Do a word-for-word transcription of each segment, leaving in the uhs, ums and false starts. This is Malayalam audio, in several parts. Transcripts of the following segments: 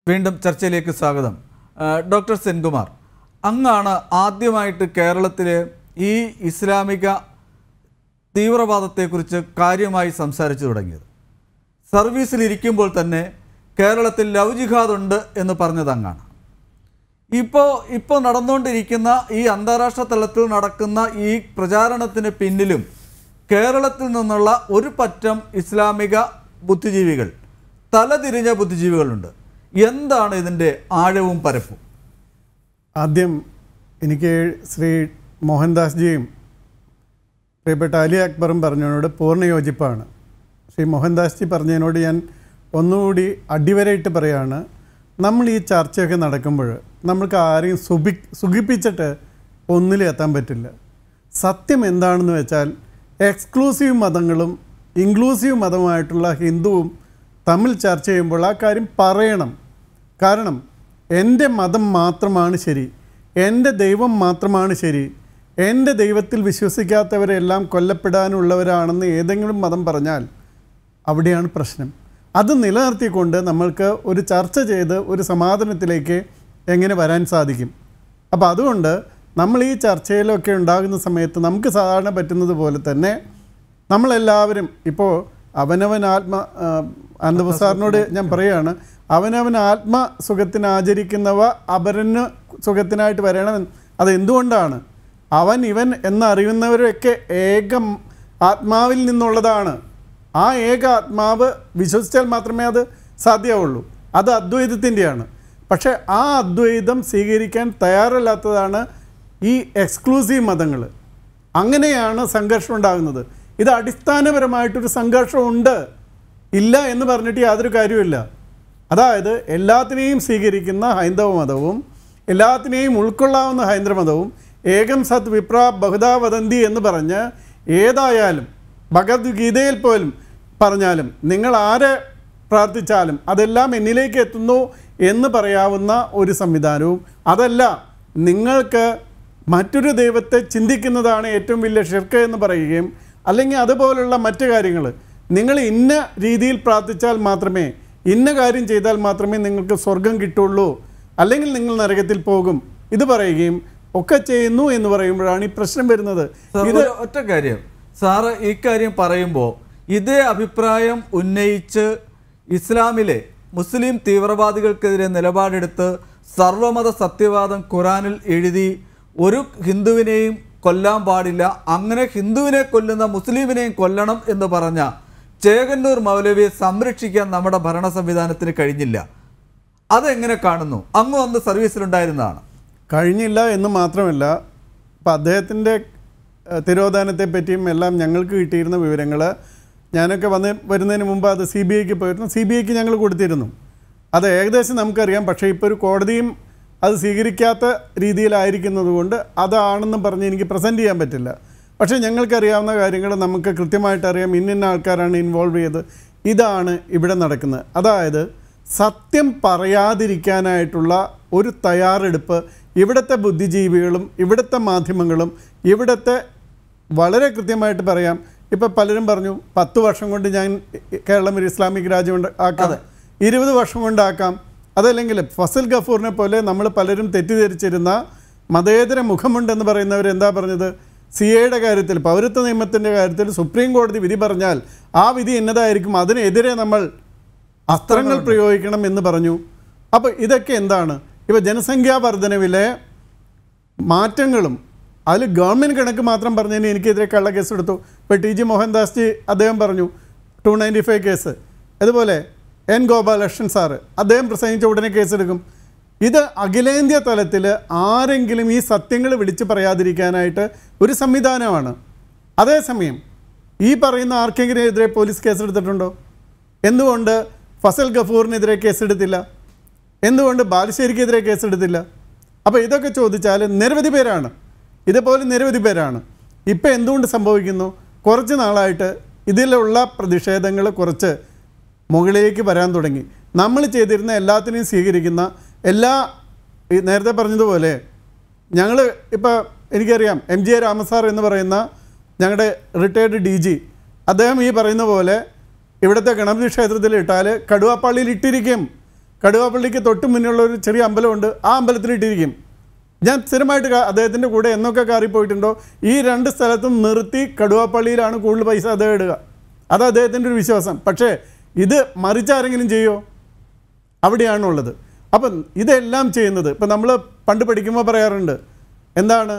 വീണ്ടും ചർച്ചയിലേക്ക് സ്വാഗതം. ഡോക്ടർ സെൻകുമാർ, അങ്ങാണ് ആദ്യമായിട്ട് കേരളത്തിലെ ഈ ഇസ്ലാമിക തീവ്രവാദത്തെക്കുറിച്ച് കാര്യമായി സംസാരിച്ചു തുടങ്ങിയത്. സർവീസിലിരിക്കുമ്പോൾ തന്നെ കേരളത്തിൽ ലവ് ജിഹാദ് ഉണ്ട് എന്ന് പറഞ്ഞത് അങ്ങാണ്. ഇപ്പോൾ ഇപ്പോൾ നടന്നുകൊണ്ടിരിക്കുന്ന ഈ അന്താരാഷ്ട്ര തലത്തിൽ നടക്കുന്ന ഈ പ്രചാരണത്തിന് പിന്നിലും കേരളത്തിൽ നിന്നുള്ള ഒരു പറ്റം ഇസ്ലാമിക ബുദ്ധിജീവികൾ, തലതിരിഞ്ഞ ബുദ്ധിജീവികളുണ്ട്. എന്താണ് ഇതിൻ്റെ ആഴവും പരപ്പും? ആദ്യം എനിക്ക് ശ്രീ മോഹൻദാസ്ജിയും പ്രിയപ്പെട്ട അലി അക്ബറും പറഞ്ഞതിനോട് പൂർണ്ണ യോജിപ്പാണ്. ശ്രീ മോഹൻദാസ്ജി പറഞ്ഞതിനോട് ഞാൻ ഒന്നുകൂടി അടിവരയിട്ട് പറയുകയാണ്, നമ്മൾ ഈ ചർച്ചയൊക്കെ നടക്കുമ്പോൾ നമ്മൾക്ക് ആരെയും സുഖി സുഖിപ്പിച്ചിട്ട് ഒന്നിലും എത്താൻ പറ്റില്ല. സത്യം എന്താണെന്ന് വെച്ചാൽ എക്സ്ക്ലൂസീവ് മതങ്ങളും ഇൻക്ലൂസീവ് മതവുമായിട്ടുള്ള ഹിന്ദുവും തമ്മിൽ ചർച്ച ചെയ്യുമ്പോൾ ആ കാര്യം പറയണം. കാരണം എൻ്റെ മതം മാത്രമാണ് ശരി, എൻ്റെ ദൈവം മാത്രമാണ് ശരി, എൻ്റെ ദൈവത്തിൽ വിശ്വസിക്കാത്തവരെല്ലാം കൊല്ലപ്പെടാനുള്ളവരാണെന്ന് ഏതെങ്കിലും മതം പറഞ്ഞാൽ അവിടെയാണ് പ്രശ്നം. അത് നിലനിർത്തിക്കൊണ്ട് നമ്മൾക്ക് ഒരു ചർച്ച ചെയ്ത് ഒരു സമാധാനത്തിലേക്ക് എങ്ങനെ വരാൻ സാധിക്കും? അപ്പോൾ അതുകൊണ്ട് നമ്മൾ ഈ ചർച്ചയിലൊക്കെ ഉണ്ടാകുന്ന സമയത്ത് നമുക്ക് സാധാരണ പറ്റുന്നത് പോലെ തന്നെ നമ്മളെല്ലാവരും ഇപ്പോൾ അവനവൻ ആത്മ അനന്തപുസാറിനോട് ഞാൻ പറയുകയാണ്, അവനവൻ ആത്മ സുഖത്തിന് ആചരിക്കുന്നവ അപരന് സുഖത്തിനായിട്ട് വരണം. അതെന്തുകൊണ്ടാണ്? അവൻ ഇവൻ എന്നറിയുന്നവരൊക്കെ ഏക ആത്മാവിൽ നിന്നുള്ളതാണ്. ആ ഏക ആത്മാവ് വിശ്വസിച്ചാൽ മാത്രമേ അത് സാധ്യമാവുള്ളൂ. അത് അദ്വൈതത്തിൻ്റെയാണ്. പക്ഷേ ആ അദ്വൈതം സ്വീകരിക്കാൻ തയ്യാറല്ലാത്തതാണ് ഈ എക്സ്ക്ലൂസീവ് മതങ്ങൾ. അങ്ങനെയാണ് സംഘർഷം ഉണ്ടാകുന്നത്. ഇത് അടിസ്ഥാനപരമായിട്ടൊരു സംഘർഷമുണ്ട്, ഇല്ല എന്ന് പറഞ്ഞിട്ട് യാതൊരു കാര്യമില്ല. അതായത് എല്ലാത്തിനെയും സ്വീകരിക്കുന്ന ഹൈന്ദവ മതവും എല്ലാത്തിനെയും ഉൾക്കൊള്ളാവുന്ന ഹൈന്ദവ മതവും ഏകം സത് വിപ്ര ബഹുധാ വദന്തി എന്ന് പറഞ്ഞ് ഏതായാലും ഭഗവത്ഗീതയിൽ പോലും പറഞ്ഞാലും നിങ്ങൾ ആരെ പ്രാർത്ഥിച്ചാലും അതെല്ലാം എന്നിലേക്ക് എത്തുന്നു എന്ന് പറയാവുന്ന ഒരു സംവിധാനവും, അതല്ല നിങ്ങൾക്ക് മറ്റൊരു ദൈവത്തെ ചിന്തിക്കുന്നതാണ് ഏറ്റവും വലിയ ഷിർക്ക് എന്ന് പറയുകയും, അല്ലെങ്കിൽ അതുപോലുള്ള മറ്റു കാര്യങ്ങൾ നിങ്ങൾ ഇന്ന രീതിയിൽ പ്രാർത്ഥിച്ചാൽ മാത്രമേ, ഇന്ന കാര്യം ചെയ്താൽ മാത്രമേ നിങ്ങൾക്ക് സ്വർഗം കിട്ടുള്ളൂ, അല്ലെങ്കിൽ നിങ്ങൾ നരകത്തിൽ പോകും ഇത് പറയുകയും ഒക്കെ ചെയ്യുന്നു എന്ന് പറയുമ്പോഴാണ് ഈ പ്രശ്നം വരുന്നത്. ഇത് ഒറ്റ കാര്യം സാറ് ഈ കാര്യം പറയുമ്പോൾ ഇതേ അഭിപ്രായം ഉന്നയിച്ച് ഇസ്ലാമിലെ മുസ്ലിം തീവ്രവാദികൾക്കെതിരെ നിലപാടെടുത്ത് സർവമത സത്യവാദം ഖുറാനിൽ എഴുതി ഒരു ഹിന്ദുവിനെയും കൊല്ലാൻ പാടില്ല, അങ്ങനെ ഹിന്ദുവിനെ കൊല്ലുന്ന മുസ്ലിമിനെയും കൊല്ലണം എന്ന് പറഞ്ഞ ചേകന്നൂർ മൗലവിയെ സംരക്ഷിക്കാൻ നമ്മുടെ ഭരണ സംവിധാനത്തിന് കഴിഞ്ഞില്ല. അതെങ്ങനെ കാണുന്നു? അങ്ങ് വന്ന് സർവീസിലുണ്ടായിരുന്നതാണ്. കഴിഞ്ഞില്ല എന്ന് മാത്രമല്ല, ഇപ്പം അദ്ദേഹത്തിൻ്റെ തിരോധാനത്തെ പറ്റിയും എല്ലാം ഞങ്ങൾക്ക് കിട്ടിയിരുന്ന വിവരങ്ങൾ, ഞാനൊക്കെ വന്ന് വരുന്നതിന് മുമ്പ് അത് സി ബി ഐക്ക് പോയിരുന്നു, സി ബി ഐക്ക് ഞങ്ങൾ കൊടുത്തിരുന്നു. അത് ഏകദേശം നമുക്കറിയാം. പക്ഷേ ഇപ്പോൾ ഒരു കോടതിയും അത് സ്വീകരിക്കാത്ത രീതിയിലായിരിക്കുന്നത് കൊണ്ട് അതാണെന്ന് പറഞ്ഞ് എനിക്ക് പ്രസൻറ്റ് ചെയ്യാൻ പറ്റില്ല. പക്ഷേ ഞങ്ങൾക്കറിയാവുന്ന കാര്യങ്ങൾ നമുക്ക് കൃത്യമായിട്ട് അറിയാം. ഇന്ന ആൾക്കാരാണ് ഇൻവോൾവ് ചെയ്ത്. ഇതാണ് ഇവിടെ നടക്കുന്നത്. അതായത് സത്യം പറയാതിരിക്കാനായിട്ടുള്ള ഒരു തയ്യാറെടുപ്പ് ഇവിടുത്തെ ബുദ്ധിജീവികളും ഇവിടുത്തെ മാധ്യമങ്ങളും ഇവിടുത്തെ വളരെ കൃത്യമായിട്ട് പറയാം. ഇപ്പോൾ പലരും പറഞ്ഞു പത്ത് വർഷം കൊണ്ട് ഞാൻ കേരളം ഒരു ഇസ്ലാമിക് രാജ്യം ആക്കാം, ഇരുപത് വർഷം കൊണ്ടാക്കാം. അതല്ലെങ്കിൽ ഫസൽ ഗഫൂറിനെ പോലെ നമ്മൾ പലരും തെറ്റിദ്ധരിച്ചിരുന്ന മതേതര മുഖമുണ്ടെന്ന് പറയുന്നവർ എന്താ പറഞ്ഞത്? സി എയുടെ കാര്യത്തിൽ, പൗരത്വ നിയമത്തിൻ്റെ കാര്യത്തിൽ സുപ്രീം കോടതി വിധി പറഞ്ഞാൽ ആ വിധി എന്നതായിരിക്കും, അതിനെതിരെ നമ്മൾ അസ്ത്രങ്ങൾ പ്രയോഗിക്കണം എന്ന് പറഞ്ഞു. അപ്പോൾ ഇതൊക്കെ എന്താണ്? ഇപ്പോൾ ജനസംഖ്യാ വർധനവിലെ മാറ്റങ്ങളും അതിൽ ഗവൺമെൻറ് കണക്ക് മാത്രം പറഞ്ഞതിന് എനിക്കെതിരെ കള്ള കേസെടുത്തു. ഇപ്പോൾ ടി ജി മോഹൻദാസ്ജി അദ്ദേഹം പറഞ്ഞു ടു നയൻറ്റി ഫൈവ് കേസ്. അതുപോലെ എൻ ഗോപാലകൃഷ്ണൻ സാറ് അദ്ദേഹം പ്രസംഗിച്ച ഉടനെ കേസെടുക്കും. ഇത് അഖിലേന്ത്യാ തലത്തിൽ ആരെങ്കിലും ഈ സത്യങ്ങൾ വിളിച്ച് പറയാതിരിക്കാനായിട്ട് ഒരു സംവിധാനമാണ്. അതേസമയം ഈ പറയുന്ന ആർക്കെങ്കിലും എതിരെ പോലീസ് കേസെടുത്തിട്ടുണ്ടോ? എന്തുകൊണ്ട് ഫസൽ ഗഫൂറിനെതിരെ കേസെടുത്തില്ല? എന്തുകൊണ്ട് ബാലുശ്ശേരിക്കെതിരെ കേസെടുത്തില്ല? അപ്പോൾ ഇതൊക്കെ ചോദിച്ചാൽ നിരവധി പേരാണ്, ഇതുപോലെ നിരവധി പേരാണ്. ഇപ്പം എന്തുകൊണ്ട് സംഭവിക്കുന്നു? കുറച്ച് നാളായിട്ട് ഇതിലുള്ള പ്രതിഷേധങ്ങൾ കുറച്ച് മുകളിലേക്ക് വരാൻ തുടങ്ങി. നമ്മൾ ചെയ്തിരുന്ന എല്ലാത്തിനെയും സ്വീകരിക്കുന്ന എല്ലാ, നേരത്തെ പറഞ്ഞതുപോലെ ഞങ്ങൾ ഇപ്പോൾ എനിക്കറിയാം എം ജി എ രാമസാർ എന്ന് പറയുന്ന ഞങ്ങളുടെ റിട്ടയർഡ് ഡി ജി, അദ്ദേഹം ഈ പറയുന്ന പോലെ ഇവിടുത്തെ ഗണപതി ക്ഷേത്രത്തിൽ ഇട്ടാൽ കടുവാപ്പാളിയിൽ ഇട്ടിരിക്കും. കടുവാപ്പള്ളിക്ക് തൊട്ട് മുന്നിലുള്ള ഒരു ചെറിയ അമ്പലമുണ്ട്, ആ അമ്പലത്തിലിട്ടിരിക്കും. ഞാൻ സ്ഥിരമായിട്ട് അദ്ദേഹത്തിൻ്റെ കൂടെ എന്നൊക്കെ കയറിപ്പോയിട്ടുണ്ടോ ഈ രണ്ട് സ്ഥലത്തും നിർത്തി കടുവാപ്പള്ളിയിലാണ് കൂടുതൽ പൈസ അദ്ദേഹം ഇടുക. അത് അദ്ദേഹത്തിൻ്റെ ഒരു വിശ്വാസം. പക്ഷേ ഇത് മറിച്ചാരെങ്കിലും ചെയ്യുമോ? അവിടെയാണുള്ളത്. അപ്പം ഇതെല്ലാം ചെയ്യുന്നത് ഇപ്പം നമ്മൾ പണ്ട് പഠിക്കുമ്പോൾ പറയാറുണ്ട്, എന്താണ്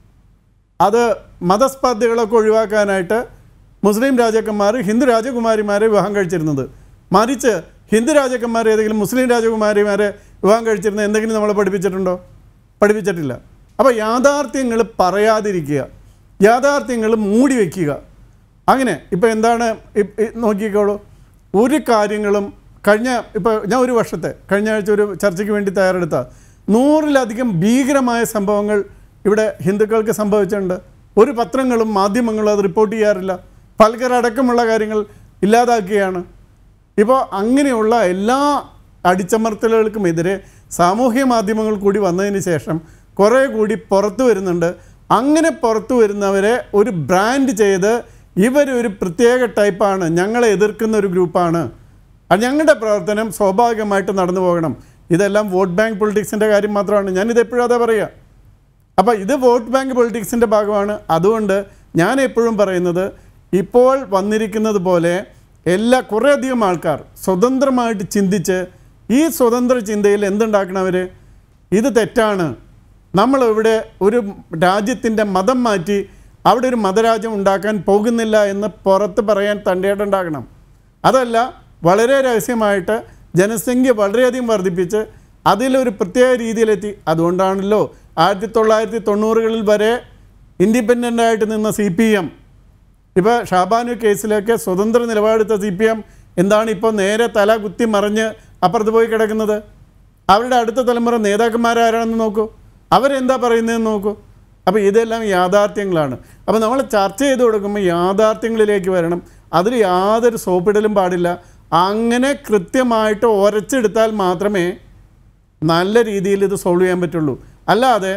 അത് മതസ്പർദ്ധകളൊക്കെ ഒഴിവാക്കാനായിട്ട് മുസ്ലിം രാജാക്കന്മാർ ഹിന്ദു രാജകുമാരിമാരെ വിവാഹം കഴിച്ചിരുന്നത്, മറിച്ച് ഹിന്ദു രാജാക്കന്മാർ ഏതെങ്കിലും മുസ്ലിം രാജകുമാരിമാരെ വിവാഹം കഴിച്ചിരുന്നത് എന്തെങ്കിലും നമ്മളെ പഠിപ്പിച്ചിട്ടുണ്ടോ? പഠിപ്പിച്ചിട്ടില്ല. അപ്പോൾ യാഥാർത്ഥ്യങ്ങൾ പറയാതിരിക്കുക, യാഥാർത്ഥ്യങ്ങൾ മൂടി വയ്ക്കുക. അങ്ങനെ ഇപ്പോൾ എന്താണ് നോക്കിക്കോളൂ, ഒരു കാര്യങ്ങളും കഴിഞ്ഞ ഇപ്പോൾ ഞാൻ ഒരു വർഷത്തെ കഴിഞ്ഞ ആഴ്ച ഒരു ചർച്ചയ്ക്ക് വേണ്ടി തയ്യാറെടുത്ത നൂറിലധികം ഭീകരമായ സംഭവങ്ങൾ ഇവിടെ ഹിന്ദുക്കൾക്ക് സംഭവിച്ചിട്ടുണ്ട്. ഒരു പത്രങ്ങളും മാധ്യമങ്ങളും അത് റിപ്പോർട്ട് ചെയ്യാറില്ല. പൽക്കരടക്കമുള്ള കാര്യങ്ങൾ ഇല്ലാതാക്കുകയാണ്. ഇപ്പോൾ അങ്ങനെയുള്ള എല്ലാ അടിച്ചമർത്തലുകൾക്കും എതിരെ സാമൂഹ്യ മാധ്യമങ്ങൾ കൂടി വന്നതിന് ശേഷം കുറേ കൂടി പുറത്തു വരുന്നുണ്ട്. അങ്ങനെ പുറത്തു വരുന്നവരെ ഒരു ബ്രാൻഡ് ചെയ്ത് ഇവരൊരു പ്രത്യേക ടൈപ്പാണ്, ഞങ്ങളെ എതിർക്കുന്ന ഒരു ഗ്രൂപ്പാണ്, ഞങ്ങളുടെ പ്രവർത്തനം സ്വാഭാവികമായിട്ട് നടന്നു പോകണം. ഇതെല്ലാം വോട്ട് ബാങ്ക് പൊളിറ്റിക്സിൻ്റെ കാര്യം മാത്രമാണ്. ഞാനിത് എപ്പോഴും അതാ പറയുക. അപ്പോൾ ഇത് വോട്ട് ബാങ്ക് പൊളിറ്റിക്സിൻ്റെ ഭാഗമാണ്. അതുകൊണ്ട് ഞാൻ എപ്പോഴും പറയുന്നത്, ഇപ്പോൾ വന്നിരിക്കുന്നത് പോലെ എല്ലാ കുറേയധികം ആൾക്കാർ സ്വതന്ത്രമായിട്ട് ചിന്തിച്ച് ഈ സ്വതന്ത്ര ചിന്തയിൽ എന്തുണ്ടാക്കണവർ, ഇത് തെറ്റാണ്, നമ്മളിവിടെ ഒരു രാജ്യത്തിൻ്റെ മതം മാറ്റി അവിടെ ഒരു മതരാജ്യം ഉണ്ടാക്കാൻ പോകുന്നില്ല എന്ന് പുറത്ത് പറയാൻ തൻ്റെയായിട്ടുണ്ടാകണം. അതല്ല വളരെ രഹസ്യമായിട്ട് ജനസംഖ്യ വളരെയധികം വർദ്ധിപ്പിച്ച് അതിലൊരു പ്രത്യേക രീതിയിലെത്തി. അതുകൊണ്ടാണല്ലോ ആയിരത്തി തൊള്ളായിരത്തി തൊണ്ണൂറുകളിൽ വരെ ഇൻഡിപെൻഡൻ്റായിട്ട് നിന്ന സി പി എം ഇപ്പോൾ ഷാബാനു കേസിലൊക്കെ സ്വതന്ത്ര നിലപാടെടുത്ത സി പി എം എന്താണ് ഇപ്പോൾ നേരെ തല കുത്തി മറിഞ്ഞ് അപ്പുറത്ത് പോയി കിടക്കുന്നത്? അവരുടെ അടുത്ത തലമുറ നേതാക്കന്മാരാരാണെന്ന് നോക്കൂ, അവരെന്താ പറയുന്നതെന്ന് നോക്കൂ. അപ്പോൾ ഇതെല്ലാം യാഥാർത്ഥ്യങ്ങളാണ്. അപ്പോൾ നമ്മൾ ചർച്ച ചെയ്ത് കൊടുക്കുമ്പോൾ യാഥാർത്ഥ്യങ്ങളിലേക്ക് വരണം. അതിൽ യാതൊരു സോപ്പിടലും പാടില്ല. അങ്ങനെ കൃത്യമായിട്ട് ഉരച്ചെടുത്താൽ മാത്രമേ നല്ല രീതിയിൽ ഇത് സോൾവ് ചെയ്യാൻ പറ്റുള്ളൂ. അല്ലാതെ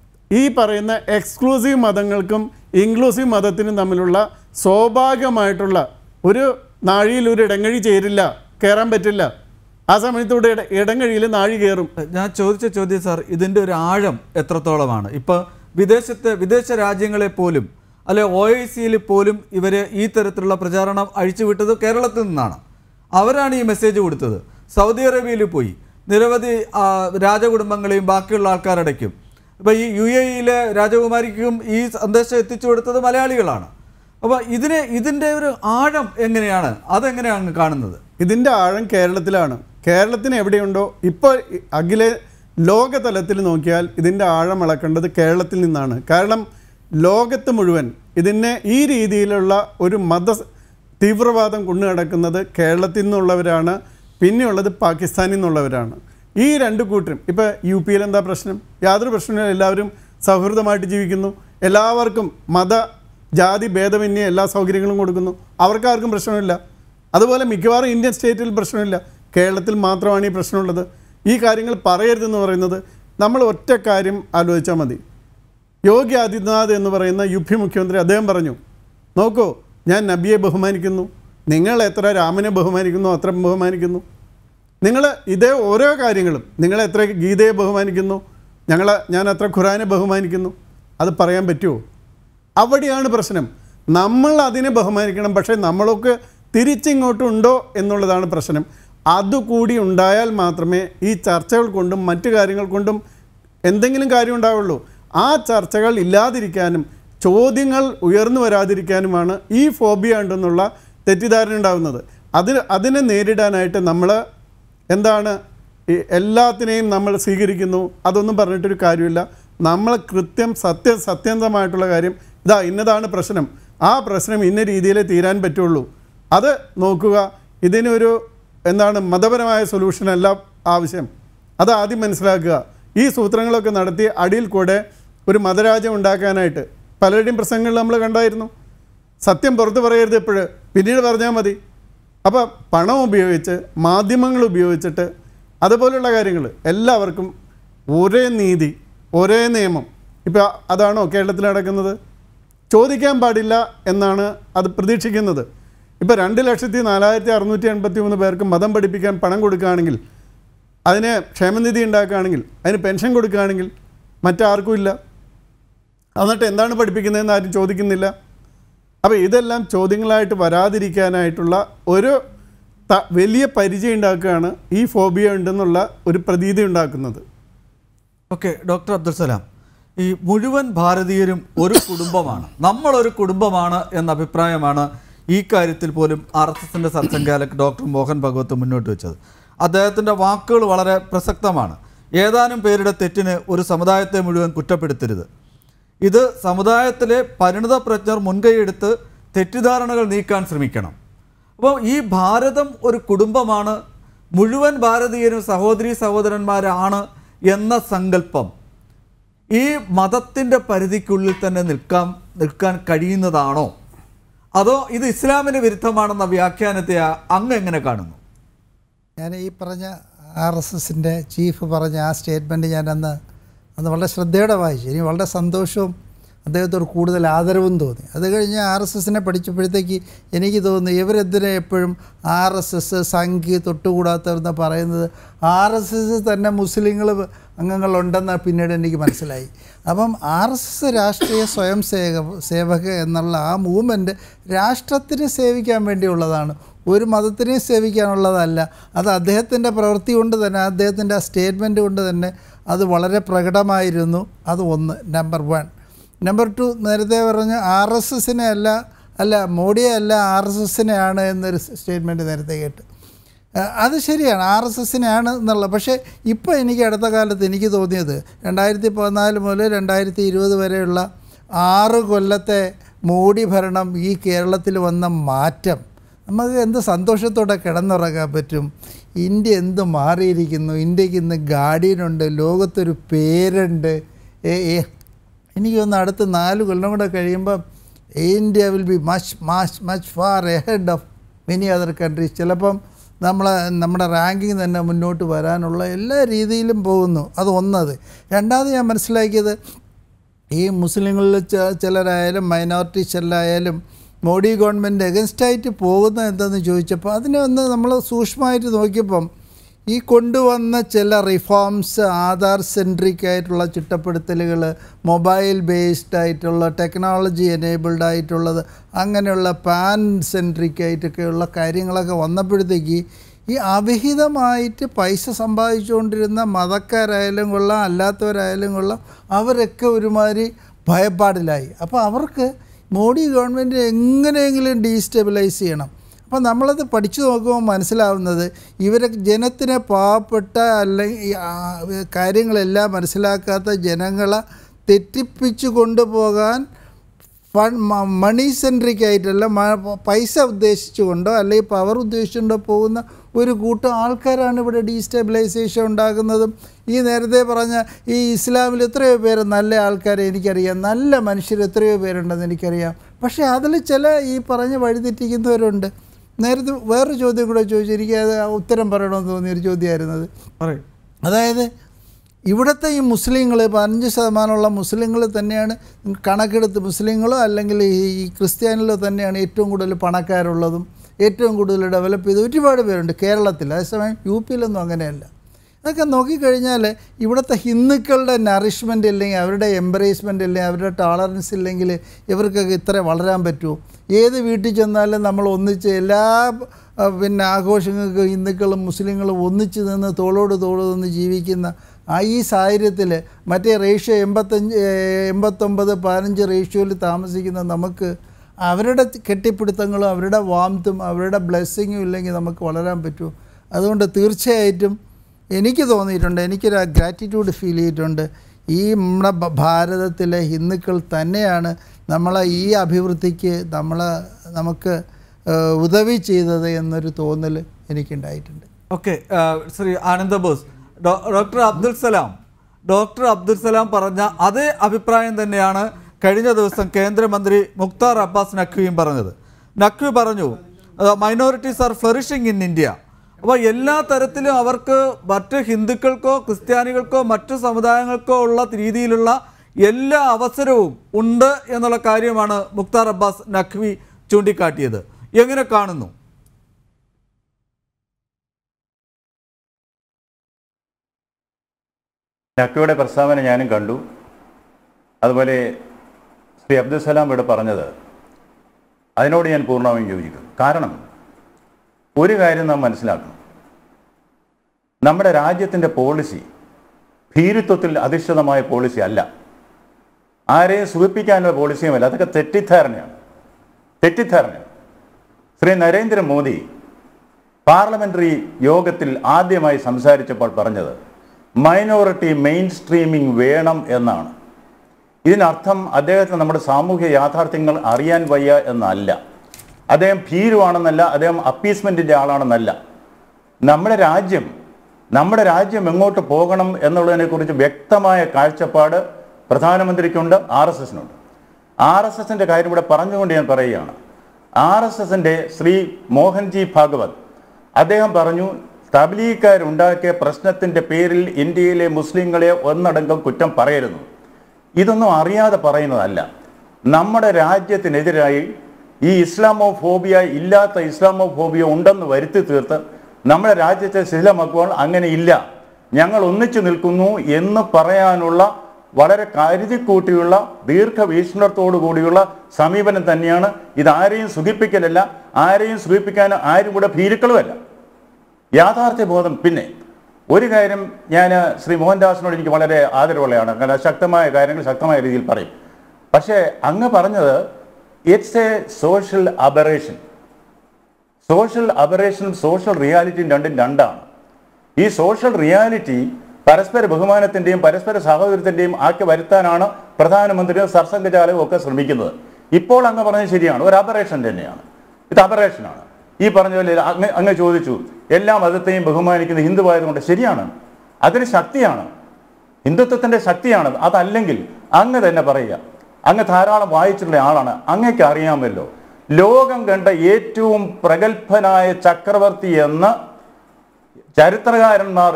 ഈ പറയുന്ന എക്സ്ക്ലൂസീവ് മതങ്ങൾക്കും ഇൻക്ലൂസീവ് മതത്തിനും തമ്മിലുള്ള സ്വാഭാവികമായിട്ടുള്ള ഒരു നാഴിയിൽ ഒരു ഇടങ്ങഴി ചേരില്ല, കയറാൻ പറ്റില്ല. ആ സമയത്തൂടെ ഇട ഇടങ്ങഴിയിൽ നാഴി കയറും. ഞാൻ ചോദിച്ച ചോദ്യം സാർ, ഇതിൻ്റെ ഒരു ആഴം എത്രത്തോളമാണ്? ഇപ്പോൾ വിദേശത്തെ വിദേശ രാജ്യങ്ങളെ പോലും അല്ലെ ഒ ഐ സിയിൽ പോലും ഇവർ ഈ തരത്തിലുള്ള പ്രചാരണം അഴിച്ചുവിട്ടത് കേരളത്തിൽ നിന്നാണ്. അവരാണ് ഈ മെസ്സേജ് കൊടുത്തത്. സൗദി അറേബ്യയിൽ പോയി നിരവധി രാജകുടുംബങ്ങളെയും ബാക്കിയുള്ള ആൾക്കാരടയ്ക്കും ഇപ്പോൾ ഈ യു എ ഇയിലെ രാജകുമാരിക്കും ഈ സന്ദേശം എത്തിച്ചു കൊടുത്തത് മലയാളികളാണ്. അപ്പോൾ ഇതിനെ ഇതിൻ്റെ ഒരു ആഴം എങ്ങനെയാണ്, അതെങ്ങനെയാണ് കാണുന്നത്? ഇതിൻ്റെ ആഴം കേരളത്തിലാണ്. കേരളത്തിന് എവിടെയുണ്ടോ ഇപ്പോൾ അഖില ലോകതലത്തിൽ നോക്കിയാൽ ഇതിൻ്റെ ആഴം അളക്കേണ്ടത് കേരളത്തിൽ നിന്നാണ്. കാരണം ലോകത്ത് മുഴുവൻ ഇതിനെ ഈ രീതിയിലുള്ള ഒരു മത തീവ്രവാദം കൊണ്ടു നടക്കുന്നത് കേരളത്തിൽ നിന്നുള്ളവരാണ്, പിന്നെയുള്ളത് പാകിസ്ഥാനിൽ നിന്നുള്ളവരാണ്. ഈ രണ്ട് കൂട്ടരും ഇപ്പോൾ യു പിയിൽ എന്താ പ്രശ്നം? യാതൊരു പ്രശ്നമില്ല, എല്ലാവരും സൗഹൃദമായിട്ട് ജീവിക്കുന്നു, എല്ലാവർക്കും മത ജാതി ഭേദമന്യേ എല്ലാ സൗകര്യങ്ങളും കൊടുക്കുന്നു, അവർക്കാർക്കും പ്രശ്നമില്ല. അതുപോലെ മിക്കവാറും ഇന്ത്യൻ സ്റ്റേറ്റിൽ പ്രശ്നമില്ല, കേരളത്തിൽ മാത്രമാണ് ഈ പ്രശ്നമുള്ളത്. ഈ കാര്യങ്ങൾ പറയരുതെന്ന് പറയുന്നത് നമ്മൾ ഒറ്റ കാര്യം ആലോചിച്ചാൽ മതി. യോഗി ആദിത്യനാഥ് എന്ന് പറയുന്ന യു പി മുഖ്യമന്ത്രി അദ്ദേഹം പറഞ്ഞു, നോക്കൂ ഞാൻ നബിയെ ബഹുമാനിക്കുന്നു, നിങ്ങൾ എത്ര രാമനെ ബഹുമാനിക്കുന്നു അത്ര ബഹുമാനിക്കുന്നു, നിങ്ങൾ ഇതേ ഓരോ കാര്യങ്ങളും നിങ്ങൾ എത്ര ഗീതയെ ബഹുമാനിക്കുന്നു, ഞങ്ങൾ ഞാൻ എത്ര ഖുറാനെ ബഹുമാനിക്കുന്നു, അത് പറയാൻ പറ്റുമോ? അവിടെയാണ് പ്രശ്നം. നമ്മൾ അതിനെ ബഹുമാനിക്കണം, പക്ഷേ നമ്മളൊക്കെ തിരിച്ചിങ്ങോട്ടുണ്ടോ എന്നുള്ളതാണ് പ്രശ്നം. അതുകൂടി ഉണ്ടായാൽ മാത്രമേ ഈ ചർച്ചകൾ കൊണ്ടും മറ്റു കാര്യങ്ങൾ കൊണ്ടും എന്തെങ്കിലും കാര്യം ഉണ്ടാവുള്ളൂ. ആ ചർച്ചകൾ ഇല്ലാതിരിക്കാനും ചോദ്യങ്ങൾ ഉയർന്നു വരാതിരിക്കാനുമാണ് ഈ ഫോബിയ ഉണ്ടെന്നുള്ള തെറ്റിദ്ധാരണ ഉണ്ടാകുന്നത്. അതിന് അതിനെ നേരിടാനായിട്ട് നമ്മൾ എന്താണ് എല്ലാത്തിനെയും നമ്മൾ സ്വീകരിക്കുന്നു, അതൊന്നും പറഞ്ഞിട്ടൊരു കാര്യമില്ല. നമ്മൾ കൃത്യം സത്യ സത്യസന്ധമായിട്ടുള്ള കാര്യം, ഇതാ ഇന്നതാണ് പ്രശ്നം, ആ പ്രശ്നം ഇന്ന രീതിയിലേ തീരാൻ പറ്റുള്ളൂ, അത് നോക്കുക. ഇതിനൊരു എന്താണ് മതപരമായ സൊല്യൂഷനല്ല ആവശ്യം, അത് ആദ്യം മനസ്സിലാക്കുക. ഈ സൂത്രങ്ങളൊക്കെ നടത്തി അടിയിൽ കൂടെ ഒരു മതരാജ്യം ഉണ്ടാക്കാനായിട്ട് പലരുടെയും പ്രസംഗങ്ങൾ നമ്മൾ കണ്ടായിരുന്നു. സത്യം പുറത്ത് പറയരുത് എപ്പോഴും, പിന്നീട് പറഞ്ഞാൽ മതി. അപ്പോൾ പണം ഉപയോഗിച്ച് മാധ്യമങ്ങൾ ഉപയോഗിച്ചിട്ട് അതുപോലുള്ള കാര്യങ്ങൾ എല്ലാവർക്കും ഒരേ നീതി ഒരേ നിയമം, ഇപ്പോൾ അതാണോ കേരളത്തിൽ നടക്കുന്നത്? ചോദിക്കാൻ പാടില്ല എന്നാണ് അത് പ്രതീക്ഷിക്കുന്നത്. ഇപ്പോൾ രണ്ട് ലക്ഷത്തി നാലായിരത്തി അറുന്നൂറ്റി എൺപത്തി മൂന്ന് പേർക്ക് മതം പഠിപ്പിക്കാൻ പണം കൊടുക്കുകയാണെങ്കിൽ അതിന് ക്ഷേമനിധി ഉണ്ടാക്കുകയാണെങ്കിൽ, അതിന് പെൻഷൻ കൊടുക്കുകയാണെങ്കിൽ മറ്റാർക്കും ഇല്ല. എന്നിട്ട് എന്താണ് പഠിപ്പിക്കുന്നതെന്ന് ആരും ചോദിക്കുന്നില്ല. അപ്പോൾ ഇതെല്ലാം ചോദ്യങ്ങളായിട്ട് വരാതിരിക്കാനായിട്ടുള്ള ഒരു ത വലിയ പരിചയം ഉണ്ടാക്കുകയാണ് ഈ ഫോബിയ ഉണ്ടെന്നുള്ള ഒരു പ്രതീതി ഉണ്ടാക്കുന്നത്. ഓക്കെ, ഡോക്ടർ അബ്ദുൽ സലാം, ഈ മുഴുവൻ ഭാരതീയരും ഒരു കുടുംബമാണ്, നമ്മളൊരു കുടുംബമാണ് എന്ന അഭിപ്രായമാണ് ഈ കാര്യത്തിൽ പോലും ആർ എസ് എസിൻ്റെ സർസംഘാലക് ഡോക്ടർ മോഹൻ ഭഗവത് മുന്നോട്ട് വെച്ചത്. അദ്ദേഹത്തിൻ്റെ വാക്കുകൾ വളരെ പ്രസക്തമാണ്. ഏതാനും പേരുടെ തെറ്റിന് ഒരു സമുദായത്തെ മുഴുവൻ കുറ്റപ്പെടുത്തരുത്. ഇത് സമുദായത്തിലെ പരിണിത പ്രജ്ഞർ മുൻകൈയെടുത്ത് തെറ്റിദ്ധാരണകൾ നീക്കാൻ ശ്രമിക്കണം. അപ്പോൾ ഈ ഭാരതം ഒരു കുടുംബമാണ്, മുഴുവൻ ഭാരതീയരും സഹോദരീ സഹോദരന്മാരാണ് എന്ന സങ്കല്പം ഈ മതത്തിൻ്റെ പരിധിക്കുള്ളിൽ തന്നെ നിൽക്കാൻ നിൽക്കാൻ കഴിയുന്നതാണോ, അതോ ഇത് ഇസ്ലാമിന് വിരുദ്ധമാണെന്ന വ്യാഖ്യാനത്തെ അങ്ങ് എങ്ങനെ കാണുന്നു? ഞാൻ ഈ പറഞ്ഞ ആർ എസ് എസിൻ്റെ ചീഫ് പറഞ്ഞ ആ സ്റ്റേറ്റ്മെൻറ്റ് ഞാൻ അന്ന് അന്ന് വളരെ ശ്രദ്ധയോടെ വായിച്ചു. എനിക്ക് വളരെ സന്തോഷവും അദ്ദേഹത്തോട് കൂടുതൽ ആദരവും തോന്നി. അത് കഴിഞ്ഞ് ആർ എസ് എസിനെ പഠിച്ചപ്പോഴത്തേക്ക് എനിക്ക് തോന്നുന്നു ഇവരെന്തിനെ എപ്പോഴും ആർ എസ് എസ് സംഘി തൊട്ടുകൂടാത്തവരെന്ന് പറയുന്നത്, ആർ എസ് എസ് തന്നെ മുസ്ലിങ്ങൾ അംഗങ്ങളുണ്ടെന്ന് പിന്നീട് എനിക്ക് മനസ്സിലായി. അപ്പം ആർ എസ് എസ് രാഷ്ട്രീയ സ്വയം സേവക സേവക എന്നുള്ള ആ മൂവ്മെൻറ്റ് രാഷ്ട്രത്തിന് സേവിക്കാൻ വേണ്ടിയുള്ളതാണ്, ഒരു മതത്തിനെയും സേവിക്കാനുള്ളതല്ല. അത് അദ്ദേഹത്തിൻ്റെ പ്രവൃത്തി കൊണ്ട് തന്നെ, അദ്ദേഹത്തിൻ്റെ ആ സ്റ്റേറ്റ്മെൻറ്റ് കൊണ്ട് തന്നെ അത് വളരെ പ്രകടമായിരുന്നു. അത് ഒന്ന്, നമ്പർ വൺ. നമ്പർ ടു, നേരത്തെ പറഞ്ഞ ആർ എസ് എസിനെ അല്ല അല്ല മോഡിയെ അല്ല ആർ എസ് എസിനെയാണ് എന്നൊരു സ്റ്റേറ്റ്മെൻറ്റ് നേരത്തെ കേട്ട്. അത് ശരിയാണ്, ആർ എസ് എസിനെയാണ് എന്നുള്ളത്. പക്ഷേ ഇപ്പോൾ എനിക്ക് അടുത്ത കാലത്ത് എനിക്ക് തോന്നിയത് രണ്ടായിരത്തി പതിനാല് മുതൽ രണ്ടായിരത്തി ഇരുപത് വരെയുള്ള ആറ് കൊല്ലത്തെ മോഡി ഭരണം, ഈ കേരളത്തിൽ വന്ന മാറ്റം നമുക്ക് എന്ത് സന്തോഷത്തോടെ കിടന്നുറങ്ങാൻ പറ്റും. ഇന്ത്യ എന്ത് മാറിയിരിക്കുന്നു, ഇന്ത്യക്ക് ഇന്ന് ഗാർഡിയനുണ്ട്, ലോകത്തൊരു പേരുണ്ട്. എനിക്ക് തോന്നുന്നു അടുത്ത നാല് കൊല്ലം കൂടെ കഴിയുമ്പോൾ India will be much much much far ahead of many other countries. ചിലപ്പം നമ്മളെ നമ്മുടെ റാങ്കിങ് തന്നെ മുന്നോട്ട് വരാനുള്ള എല്ലാ രീതിയിലും പോകുന്നു. അത് ഒന്നത്. രണ്ടാമത് ഞാൻ മനസ്സിലാക്കിയത്, ഈ മുസ്ലിങ്ങളിൽ ചിലരായാലും മൈനോറിറ്റീസിലായാലും മോഡി ഗവൺമെൻറ് എഗൻസ്റ്റായിട്ട് പോകുന്നത് എന്തെന്ന് ചോദിച്ചപ്പോൾ അതിനെ ഒന്ന് നമ്മൾ സൂക്ഷ്മമായിട്ട് നോക്കിയപ്പം ഈ കൊണ്ടുവന്ന ചില റിഫോംസ്, ആധാർ സെൻട്രിക് ആയിട്ടുള്ള ചിട്ടപ്പെടുത്തലുകൾ, മൊബൈൽ ബേസ്ഡ് ആയിട്ടുള്ള ടെക്നോളജി എനേബിൾഡ് ആയിട്ടുള്ളത്, അങ്ങനെയുള്ള പാൻ സെൻട്രിക് ആയിട്ടൊക്കെയുള്ള കാര്യങ്ങളൊക്കെ വന്നപ്പോഴത്തേക്ക് ഈ അവിഹിതമായിട്ട് പൈസ സമ്പാദിച്ചുകൊണ്ടിരുന്ന മതക്കാരായാലും കൊള്ളാം, അല്ലാത്തവരായാലും കൊള്ളാം, അവരൊക്കെ ഒരുമാതിരി ഭയപ്പാടിലായി. അപ്പോൾ അവർക്ക് മോഡി ഗവൺമെൻറ് എങ്ങനെയെങ്കിലും ഡീസ്റ്റെബിലൈസ് ചെയ്യണം. അപ്പോൾ നമ്മളത് പഠിച്ചു നോക്കുമ്പോൾ മനസ്സിലാവുന്നത്, ഇവരെ ജനത്തിനെ, പാവപ്പെട്ട അല്ലെങ്കിൽ കാര്യങ്ങളെല്ലാം മനസ്സിലാക്കാത്ത ജനങ്ങളെ തെറ്റിപ്പിച്ചു കൊണ്ടുപോകാൻ ഫൺ മണി സെൻട്രിക് ആയിട്ടല്ല, പൈസ ഉദ്ദേശിച്ചുകൊണ്ടോ അല്ലെങ്കിൽ പവർ ഉദ്ദേശിച്ചുകൊണ്ടോ പോകുന്ന ഒരു കൂട്ടം ആൾക്കാരാണ് ഇവിടെ ഡീസ്റ്റെബിലൈസേഷൻ ഉണ്ടാകുന്നതും. ഈ നേരത്തെ പറഞ്ഞ ഈ ഇസ്ലാമിൽ എത്രയോ പേര് നല്ല ആൾക്കാരെ എനിക്കറിയാം, നല്ല മനുഷ്യർ എത്രയോ പേരുണ്ടെന്ന് എനിക്കറിയാം. പക്ഷേ അതിൽ ചില ഈ പറഞ്ഞ് വഴിതെറ്റിക്കുന്നവരുണ്ട്. നേരത്തെ വേറൊരു ചോദ്യം കൂടെ ചോദിച്ചു, എനിക്ക് അത് ഉത്തരം പറയണമെന്ന് തോന്നിയൊരു ചോദ്യമായിരുന്നത്. അതായത് ഇവിടുത്തെ ഈ മുസ്ലിങ്ങൾ, പതിനഞ്ച് ശതമാനമുള്ള മുസ്ലിങ്ങൾ തന്നെയാണ് കണക്കെടുത്ത്, മുസ്ലിങ്ങളോ അല്ലെങ്കിൽ ഈ ക്രിസ്ത്യാനിലോ തന്നെയാണ് ഏറ്റവും കൂടുതൽ പണക്കാരുള്ളതും ഏറ്റവും കൂടുതൽ ഡെവലപ്പ് ചെയ്ത് ഒരുപാട് പേരുണ്ട് കേരളത്തിൽ. അതേസമയം യു പിയിലൊന്നും അങ്ങനെയല്ല. അതൊക്കെ നോക്കിക്കഴിഞ്ഞാൽ ഇവിടുത്തെ ഹിന്ദുക്കളുടെ നറിഷ്മെൻ്റ് ഇല്ലെങ്കിൽ, അവരുടെ എംബ്രേസ്മെൻ്റ് ഇല്ലെങ്കിൽ, അവരുടെ ടോളറൻസ് ഇല്ലെങ്കിൽ ഇവർക്കൊക്കെ ഇത്ര വളരാൻ പറ്റുമോ? ഏത് വീട്ടിൽ ചെന്നാലും നമ്മൾ ഒന്നിച്ച് എല്ലാ പിന്നെ ആഘോഷങ്ങൾക്ക് ഹിന്ദുക്കളും മുസ്ലിങ്ങളും ഒന്നിച്ച് നിന്ന് തോളോട് തോള് നിന്ന് ജീവിക്കുന്ന ആ ഈ സാഹചര്യത്തിൽ മറ്റേ റേഷ്യോ എൺപത്തഞ്ച് എൺപത്തൊമ്പത് പതിനഞ്ച് റേഷ്യോയിൽ താമസിക്കുന്ന നമുക്ക് അവരുടെ കെട്ടിപ്പിടുത്തങ്ങളും അവരുടെ വാംത്തും അവരുടെ ബ്ലെസ്സിങ്ങും ഇല്ലെങ്കിൽ നമുക്ക് വളരാൻ പറ്റുമോ? അതുകൊണ്ട് തീർച്ചയായിട്ടും എനിക്ക് തോന്നിയിട്ടുണ്ട്, എനിക്കൊരു ഗ്രാറ്റിറ്റ്യൂഡ് ഫീൽ ചെയ്തിട്ടുണ്ട്. ഈ നമ്മുടെ ഭാരതത്തിലെ ഹിന്ദുക്കൾ തന്നെയാണ് നമ്മളെ ഈ അഭിവൃദ്ധിക്ക് നമ്മളെ നമുക്ക് ഉദവി ചെയ്തത് എന്നൊരു തോന്നൽ എനിക്കുണ്ടായിട്ടുണ്ട്. Okay, Shri Ananda Bose, doctor Abdul Salam doctor Abdul Salam പറഞ്ഞ അതേ അഭിപ്രായം തന്നെയാണ് കഴിഞ്ഞ ദിവസം കേന്ദ്രമന്ത്രി മുക്താർ അബ്ബാസ് നഖ്വിയും പറഞ്ഞത്. നഖ്വി പറഞ്ഞു, minorities are flourishing in India. അപ്പോൾ എല്ലാ തരത്തിലും അവർക്ക് മറ്റ് ഹിന്ദുക്കൾക്കോ ക്രിസ്ത്യാനികൾക്കോ മറ്റു സമുദായങ്ങൾക്കോ ഉള്ള രീതിയിലുള്ള എല്ലാ അവസരവും ഉണ്ട് എന്നുള്ള കാര്യമാണ് മുക്താർ അബ്ബാസ് നഖ്വി ചൂണ്ടിക്കാട്ടിയത്. എങ്ങനെ കാണുന്നു? നക്വിയുടെ പ്രസ്താവന ഞാനും കണ്ടു. അതുപോലെ ശ്രീ അബ്ദുൽസലാം ഇവിടെ പറഞ്ഞത് അതിനോട് ഞാൻ പൂർണ്ണമായും യോജിക്കുന്നു. കാരണം ഒരു കാര്യം നാം മനസ്സിലാക്കണം, നമ്മുടെ രാജ്യത്തിൻ്റെ പോളിസി ഭീരുത്വത്തിൽ അധിഷ്ഠിതമായ പോളിസി അല്ല, ആരെയും സുഖിപ്പിക്കാനുള്ള പോളിസിയുമല്ല. അതൊക്കെ തെറ്റിദ്ധാരണയാണ് തെറ്റിദ്ധാരണയാണ് ശ്രീ നരേന്ദ്രമോദി പാർലമെൻ്ററി യോഗത്തിൽ ആദ്യമായി സംസാരിച്ചപ്പോൾ പറഞ്ഞത് മൈനോറിറ്റി മെയിൻ സ്ട്രീമിംഗ് വേണം എന്നാണ്. ഇതിനർത്ഥം അദ്ദേഹത്തിന് നമ്മുടെ സാമൂഹ്യ യാഥാർത്ഥ്യങ്ങൾ അറിയാൻ വയ്യ എന്നല്ല, അദ്ദേഹം ഭീരുവാണെന്നല്ല, അദ്ദേഹം അപ്പീസ്മെൻറ്റിൻ്റെ ആളാണെന്നല്ല. നമ്മുടെ രാജ്യം നമ്മുടെ രാജ്യം എങ്ങോട്ട് പോകണം എന്നുള്ളതിനെക്കുറിച്ച് വ്യക്തമായ കാഴ്ചപ്പാട് പ്രധാനമന്ത്രിക്കുണ്ട്, ആർ എസ് എസിനുണ്ട്. ആർ എസ് എസിൻ്റെ കാര്യം ഇവിടെ പറഞ്ഞുകൊണ്ട് ഞാൻ പറയുകയാണ്. ആർ എസ് എസിൻ്റെ ശ്രീ മോഹൻജി ഭാഗവത് അദ്ദേഹം പറഞ്ഞു, തബ്ലീഗുകാരുണ്ടാക്കിയ പ്രശ്നത്തിൻ്റെ പേരിൽ ഇന്ത്യയിലെ മുസ്ലിങ്ങളെ ഒന്നടങ്കം കുറ്റം പറയരുന്നു. ഇതൊന്നും അറിയാതെ പറയുന്നതല്ല. നമ്മുടെ രാജ്യത്തിനെതിരായി ഈ ഇസ്ലാമോ ഫോബിയ ഇല്ലാത്ത ഇസ്ലാമോ ഫോബിയ ഉണ്ടെന്ന് വരുത്തി തീർത്ത് നമ്മുടെ രാജ്യത്തെ ശിഥിലമാക്കുവാൻ അങ്ങനെ ഇല്ല, ഞങ്ങൾ ഒന്നിച്ചു നിൽക്കുന്നു എന്ന് പറയാനുള്ള വളരെ കരുതിക്കൂട്ടിയുള്ള ദീർഘവീക്ഷണത്തോടു കൂടിയുള്ള സമീപനം തന്നെയാണ്. ഇതാരെയും സുഖിപ്പിക്കലല്ല, ആരെയും സുഖിപ്പിക്കാൻ ആരും കൂടെ ഭീരുക്കളുമല്ല, യാഥാർത്ഥ്യബോധം. പിന്നെ ഒരു കാര്യം ഞാൻ ശ്രീ മോഹൻദാസിനോട് എനിക്ക് വളരെ ആദരവുള്ളതാണ്, കാരണം ശക്തമായ കാര്യങ്ങൾ ശക്തമായ രീതിയിൽ പറയും. പക്ഷേ അങ്ങ് പറഞ്ഞത് it's a social aberration. Social അബറേഷനും സോഷ്യൽ റിയാലിറ്റിയും രണ്ടും രണ്ടാണ്. ഈ സോഷ്യൽ റിയാലിറ്റി പരസ്പര ബഹുമാനത്തിൻ്റെയും പരസ്പര സഹോദരത്തിൻ്റെയും ആക്കി വരുത്താനാണ് പ്രധാനമന്ത്രിയും സർസംഘചാലകവും ഒക്കെ ശ്രമിക്കുന്നത്. ഇപ്പോൾ അങ്ങ് പറഞ്ഞത് ശരിയാണ്, ഒരു അബറേഷൻ തന്നെയാണ്, ഇത് അബറേഷനാണ്. ഈ പറഞ്ഞ പോലെ അങ്ങ് അങ്ങ് ചോദിച്ചു എല്ലാ മതത്തെയും ബഹുമാനിക്കുന്ന ഹിന്ദുവായതുകൊണ്ട് ശരിയാണ്, അതൊരു ശക്തിയാണ്, ഹിന്ദുത്വത്തിൻ്റെ ശക്തിയാണ്. അതല്ലെങ്കിൽ അങ്ങ് തന്നെ പറയുക, അങ്ങ് ധാരാളം വായിച്ചിട്ടുള്ള ആളാണ്, അങ്ങേക്ക് അറിയാമല്ലോ ലോകം കണ്ട ഏറ്റവും പ്രഗത്ഭനായ ചക്രവർത്തി എന്ന് ചരിത്രകാരന്മാർ